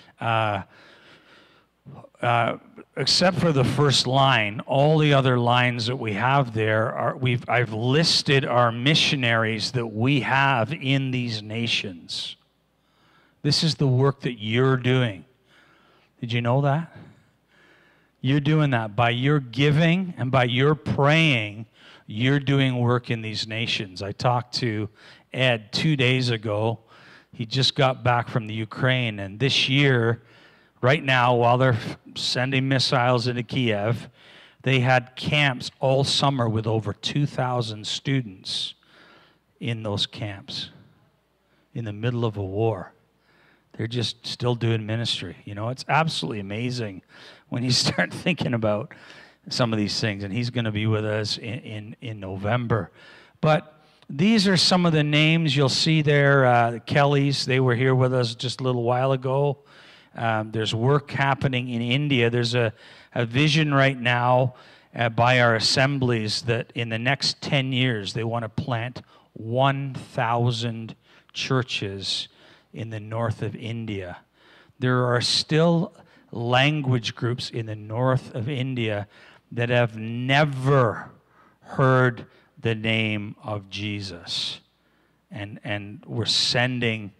except for the first line, all the other lines that we have there I've listed our missionaries that we have in these nations. This is the work that you're doing. Did you know that? You're doing that. By your giving and by your praying, you're doing work in these nations. I talked to Ed 2 days ago. He just got back from the Ukraine, and this year, right now, while they're sending missiles into Kiev, they had camps all summer with over 2,000 students in those camps in the middle of a war. They're just still doing ministry. It's absolutely amazing when you start thinking about some of these things. And he's going to be with us in November. But these are some of the names you'll see there. The Kellys, they were here with us just a little while ago. There's work happening in India. There's a vision right now by our assemblies that in the next 10 years they want to plant 1,000 churches in the north of India. There are still language groups in the north of India that have never heard the name of Jesus. And we're sending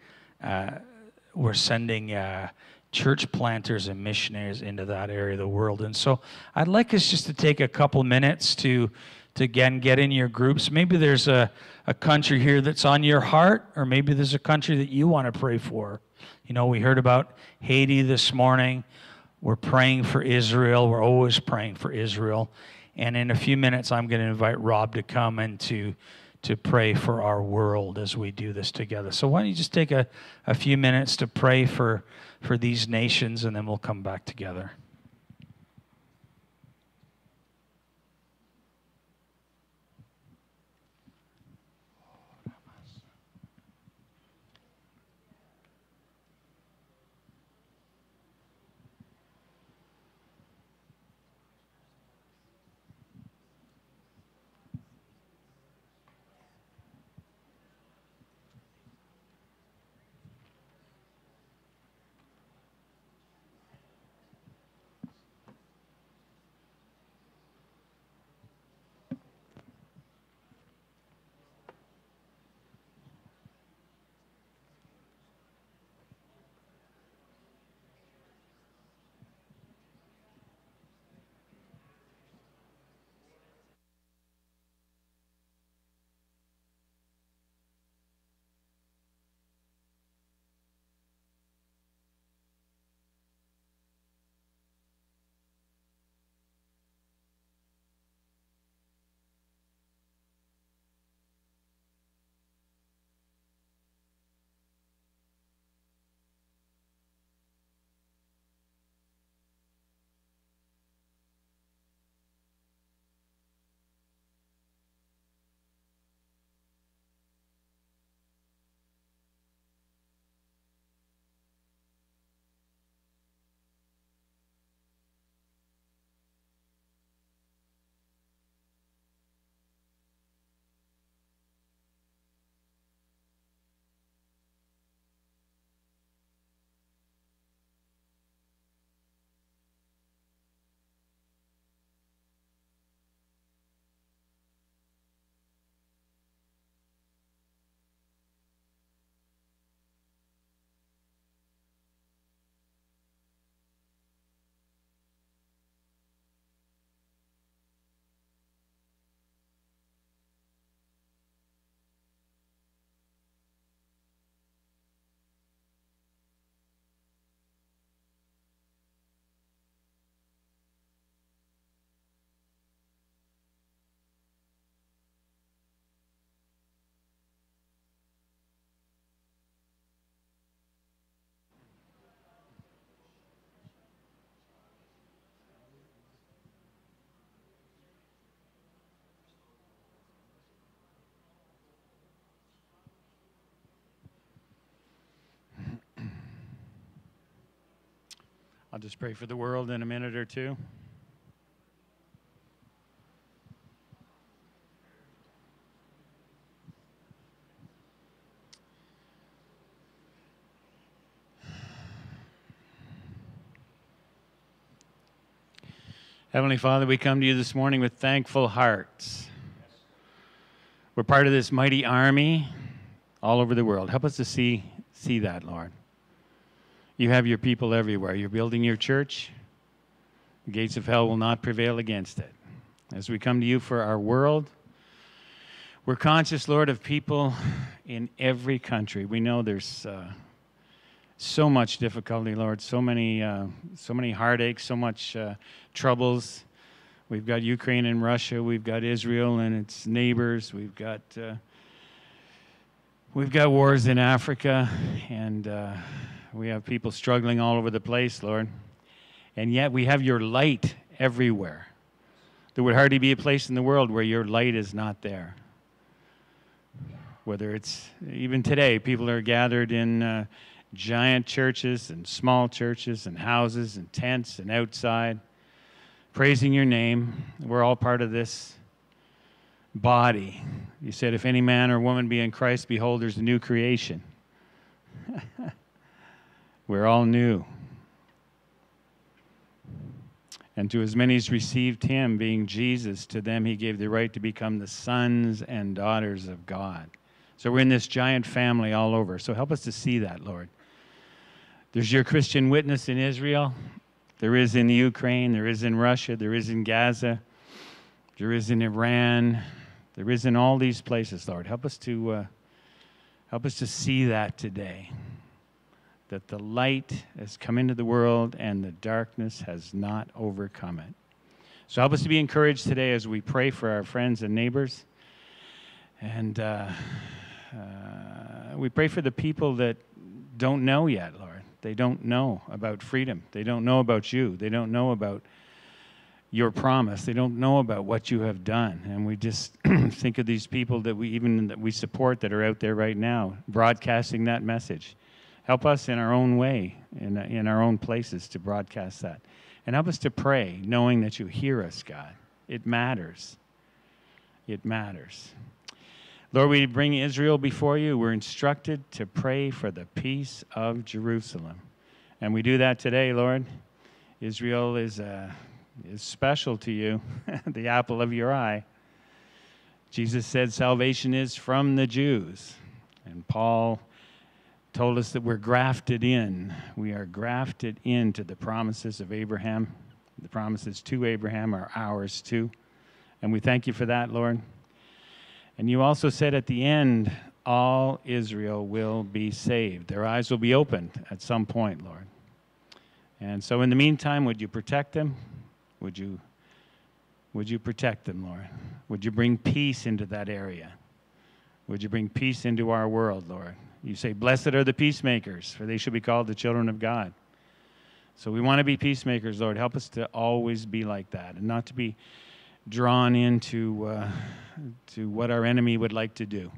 church planters and missionaries into that area of the world. And so I'd like us just to take a couple minutes to again get in your groups. Maybe there's a country here that's on your heart, or maybe there's a country that you want to pray for. We heard about Haiti this morning. We're praying for Israel. We're always praying for Israel. And in a few minutes, I'm going to invite Rob to come and to pray for our world as we do this together. So why don't you just take a few minutes to pray for these nations, and then we'll come back together. I'll just pray for the world in a minute or two. Heavenly Father, we come to you this morning with thankful hearts. We're part of this mighty army all over the world. Help us to see that, Lord. You have your people everywhere. You're building your church. The gates of hell will not prevail against it. As we come to you for our world, we're conscious, Lord, of people in every country. We know there's so much difficulty, Lord, so many heartaches, so much troubles. We've got Ukraine and Russia. We've got Israel and its neighbors. We've got wars in Africa, and we have people struggling all over the place, Lord. And yet we have your light everywhere. There would hardly be a place in the world where your light is not there. Whether it's, even today, people are gathered in giant churches and small churches and houses and tents and outside, praising your name. We're all part of this body. You said, if any man or woman be in Christ, behold, there's a new creation. We're all new. And to as many as received him, being Jesus, to them he gave the right to become the sons and daughters of God. So we're in this giant family all over. So help us to see that, Lord. There's your Christian witness in Israel. There is in Ukraine. There is in Russia. There is in Gaza. There is in Iran. There is in all these places, Lord. Help us to see that today. That the light has come into the world and the darkness has not overcome it. So help us to be encouraged today as we pray for our friends and neighbors. And we pray for the people that don't know yet, Lord. They don't know about freedom. They don't know about you. They don't know about your promise. They don't know about what you have done. And we just think of these people that we support that are out there right now, broadcasting that message. Help us in our own way, in our own places, to broadcast that. And help us to pray, knowing that you hear us, God. It matters. It matters. Lord, we bring Israel before you. We're instructed to pray for the peace of Jerusalem. And we do that today, Lord. Israel is special to you, the apple of your eye. Jesus said salvation is from the Jews. And Paul told us that we're grafted in. We are grafted into the promises of Abraham. The promises to Abraham are ours too. And we thank you for that, Lord. And you also said at the end, all Israel will be saved. Their eyes will be opened at some point, Lord. And so in the meantime, would you protect them? Would you protect them, Lord? Would you bring peace into that area? Would you bring peace into our world, Lord? You say, blessed are the peacemakers, for they shall be called the children of God. So we want to be peacemakers, Lord. Help us to always be like that and not to be drawn into to what our enemy would like to do.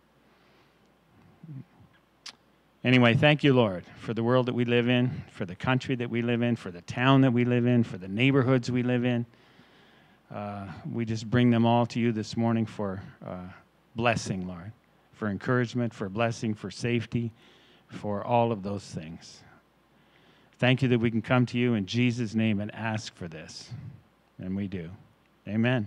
Anyway, thank you, Lord, for the world that we live in, for the country that we live in, for the town that we live in, for the neighborhoods we live in. We just bring them all to you this morning for blessing, Lord, for encouragement, for blessing, for safety, for all of those things. Thank you that we can come to you in Jesus' name and ask for this. And we do. Amen.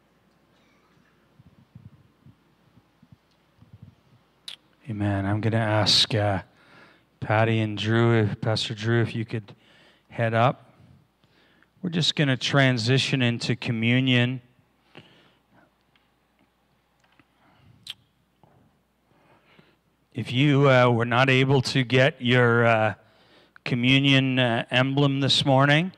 Amen. I'm going to ask Patty and Drew, Pastor Drew, if you could head up. We're just going to transition into communion. If you were not able to get your communion emblem this morning,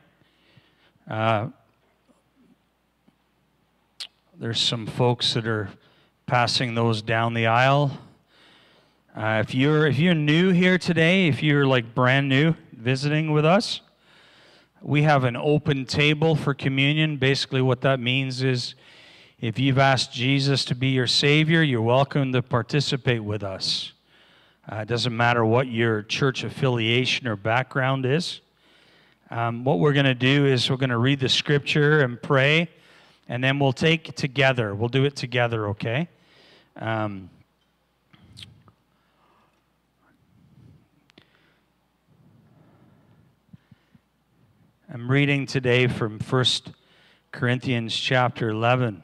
there's some folks that are passing those down the aisle. If you're new here today, if you're like brand new visiting with us, we have an open table for communion. Basically what that means is if you've asked Jesus to be your Savior, you're welcome to participate with us. It doesn't matter what your church affiliation or background is. What we're going to do is we're going to read the scripture and pray, and then we'll take it together. We'll do it together, okay? I'm reading today from 1 Corinthians chapter 11.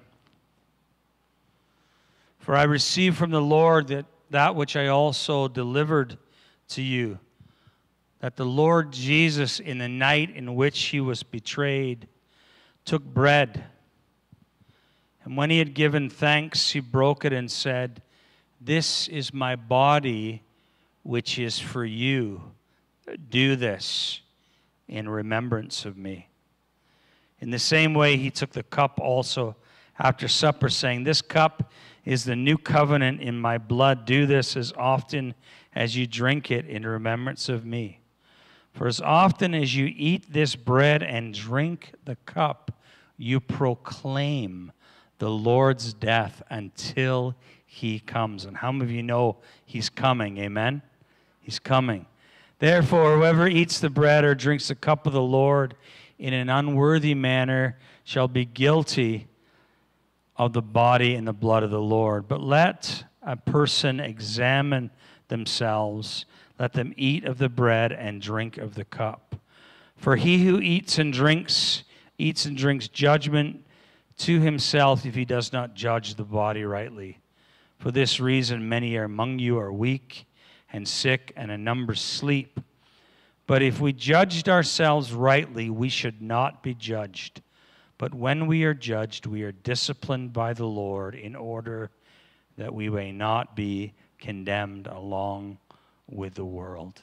For I received from the Lord that which I also delivered to you, that the Lord Jesus, in the night in which he was betrayed, took bread. And when he had given thanks, he broke it and said, "This is my body, which is for you. Do this in remembrance of me." In the same way, he took the cup also after supper, saying, "This cup is the new covenant in my blood. Do this as often as you drink it in remembrance of me. For as often as you eat this bread and drink the cup, you proclaim the Lord's death until he comes." And how many of you know he's coming? Amen? He's coming. "Therefore, whoever eats the bread or drinks the cup of the Lord in an unworthy manner shall be guilty of the body and the blood of the Lord. But let a person examine themselves. Let them eat of the bread and drink of the cup. For he who eats and drinks judgment to himself if he does not judge the body rightly. For this reason many among you are weak and sick, and a number sleep. But if we judged ourselves rightly, we should not be judged. But when we are judged, we are disciplined by the Lord in order that we may not be condemned along with the world."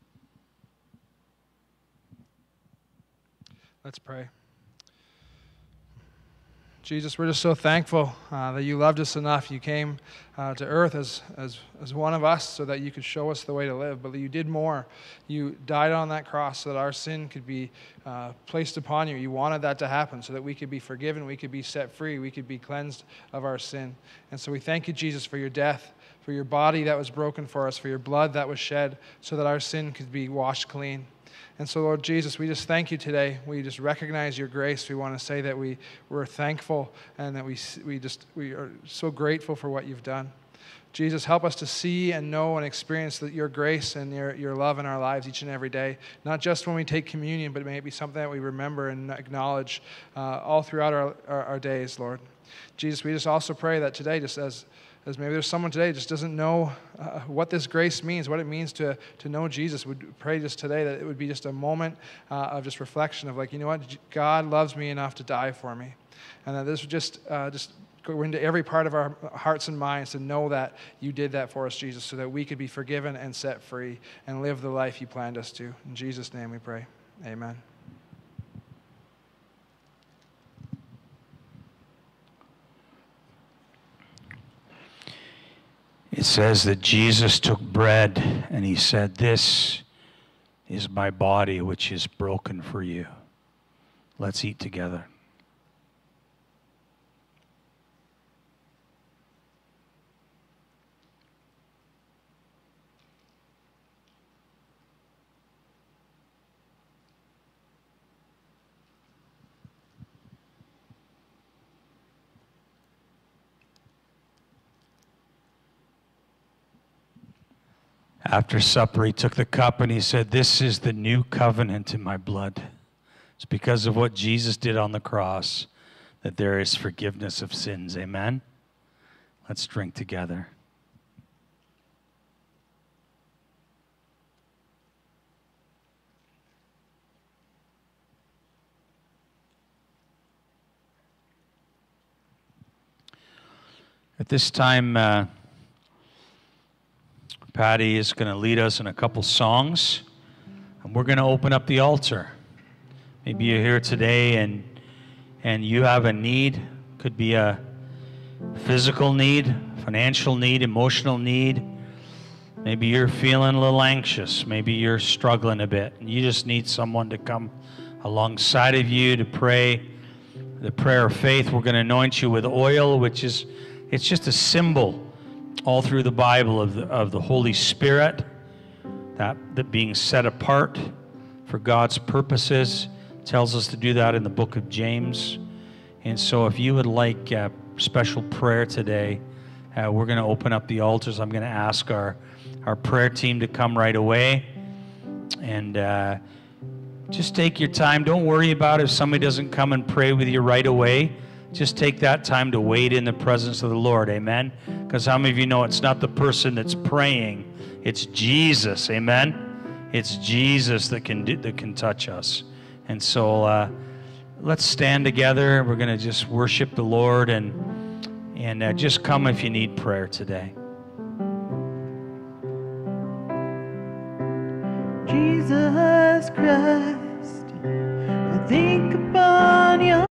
Let's pray. Jesus, we're just so thankful that you loved us enough. You came to earth as one of us so that you could show us the way to live, but you did more. You died on that cross so that our sin could be placed upon you. You wanted that to happen so that we could be forgiven, we could be set free, we could be cleansed of our sin. And so we thank you, Jesus, for your death, for your body that was broken for us, for your blood that was shed so that our sin could be washed clean. And so, Lord Jesus, we just thank you today. We just recognize your grace. We want to say that we're thankful and that we are so grateful for what you've done. Jesus, help us to see and know and experience your grace and your love in our lives each and every day. Not just when we take communion, but may it be something that we remember and acknowledge all throughout our days, Lord. Jesus, we just also pray that today, just as maybe there's someone today just doesn't know what this grace means, what it means to know Jesus. We pray just today that it would be just a moment of just reflection of like, you know what, God loves me enough to die for me. And that this would just go into every part of our hearts and minds to know that you did that for us, Jesus, so that we could be forgiven and set free and live the life you planned us to. In Jesus' name we pray. Amen. It says that Jesus took bread and he said, "This is my body which is broken for you." Let's eat together. After supper, he took the cup and he said, "This is the new covenant in my blood." It's because of what Jesus did on the cross that there is forgiveness of sins. Amen? Let's drink together. At this time, Patty is going to lead us in a couple songs, and we're going to open up the altar. Maybe you're here today and you have a need. Could be a physical need, financial need, emotional need. Maybe you're feeling a little anxious. Maybe you're struggling a bit, and you just need someone to come alongside of you to pray the prayer of faith. We're going to anoint you with oil, it's just a symbol all through the Bible of the Holy Spirit, that being set apart for God's purposes. It tells us to do that in the book of James. And so if you would like special prayer today, we're going to open up the altars. I'm going to ask our prayer team to come right away. And just take your time. Don't worry about if somebody doesn't come and pray with you right away. Just take that time to wait in the presence of the Lord. Amen? Because how many of you know it's not the person that's praying, it's Jesus. Amen? It's Jesus that can touch us. And so let's stand together. We're going to just worship the Lord and just come if you need prayer today. Jesus Christ, I think upon your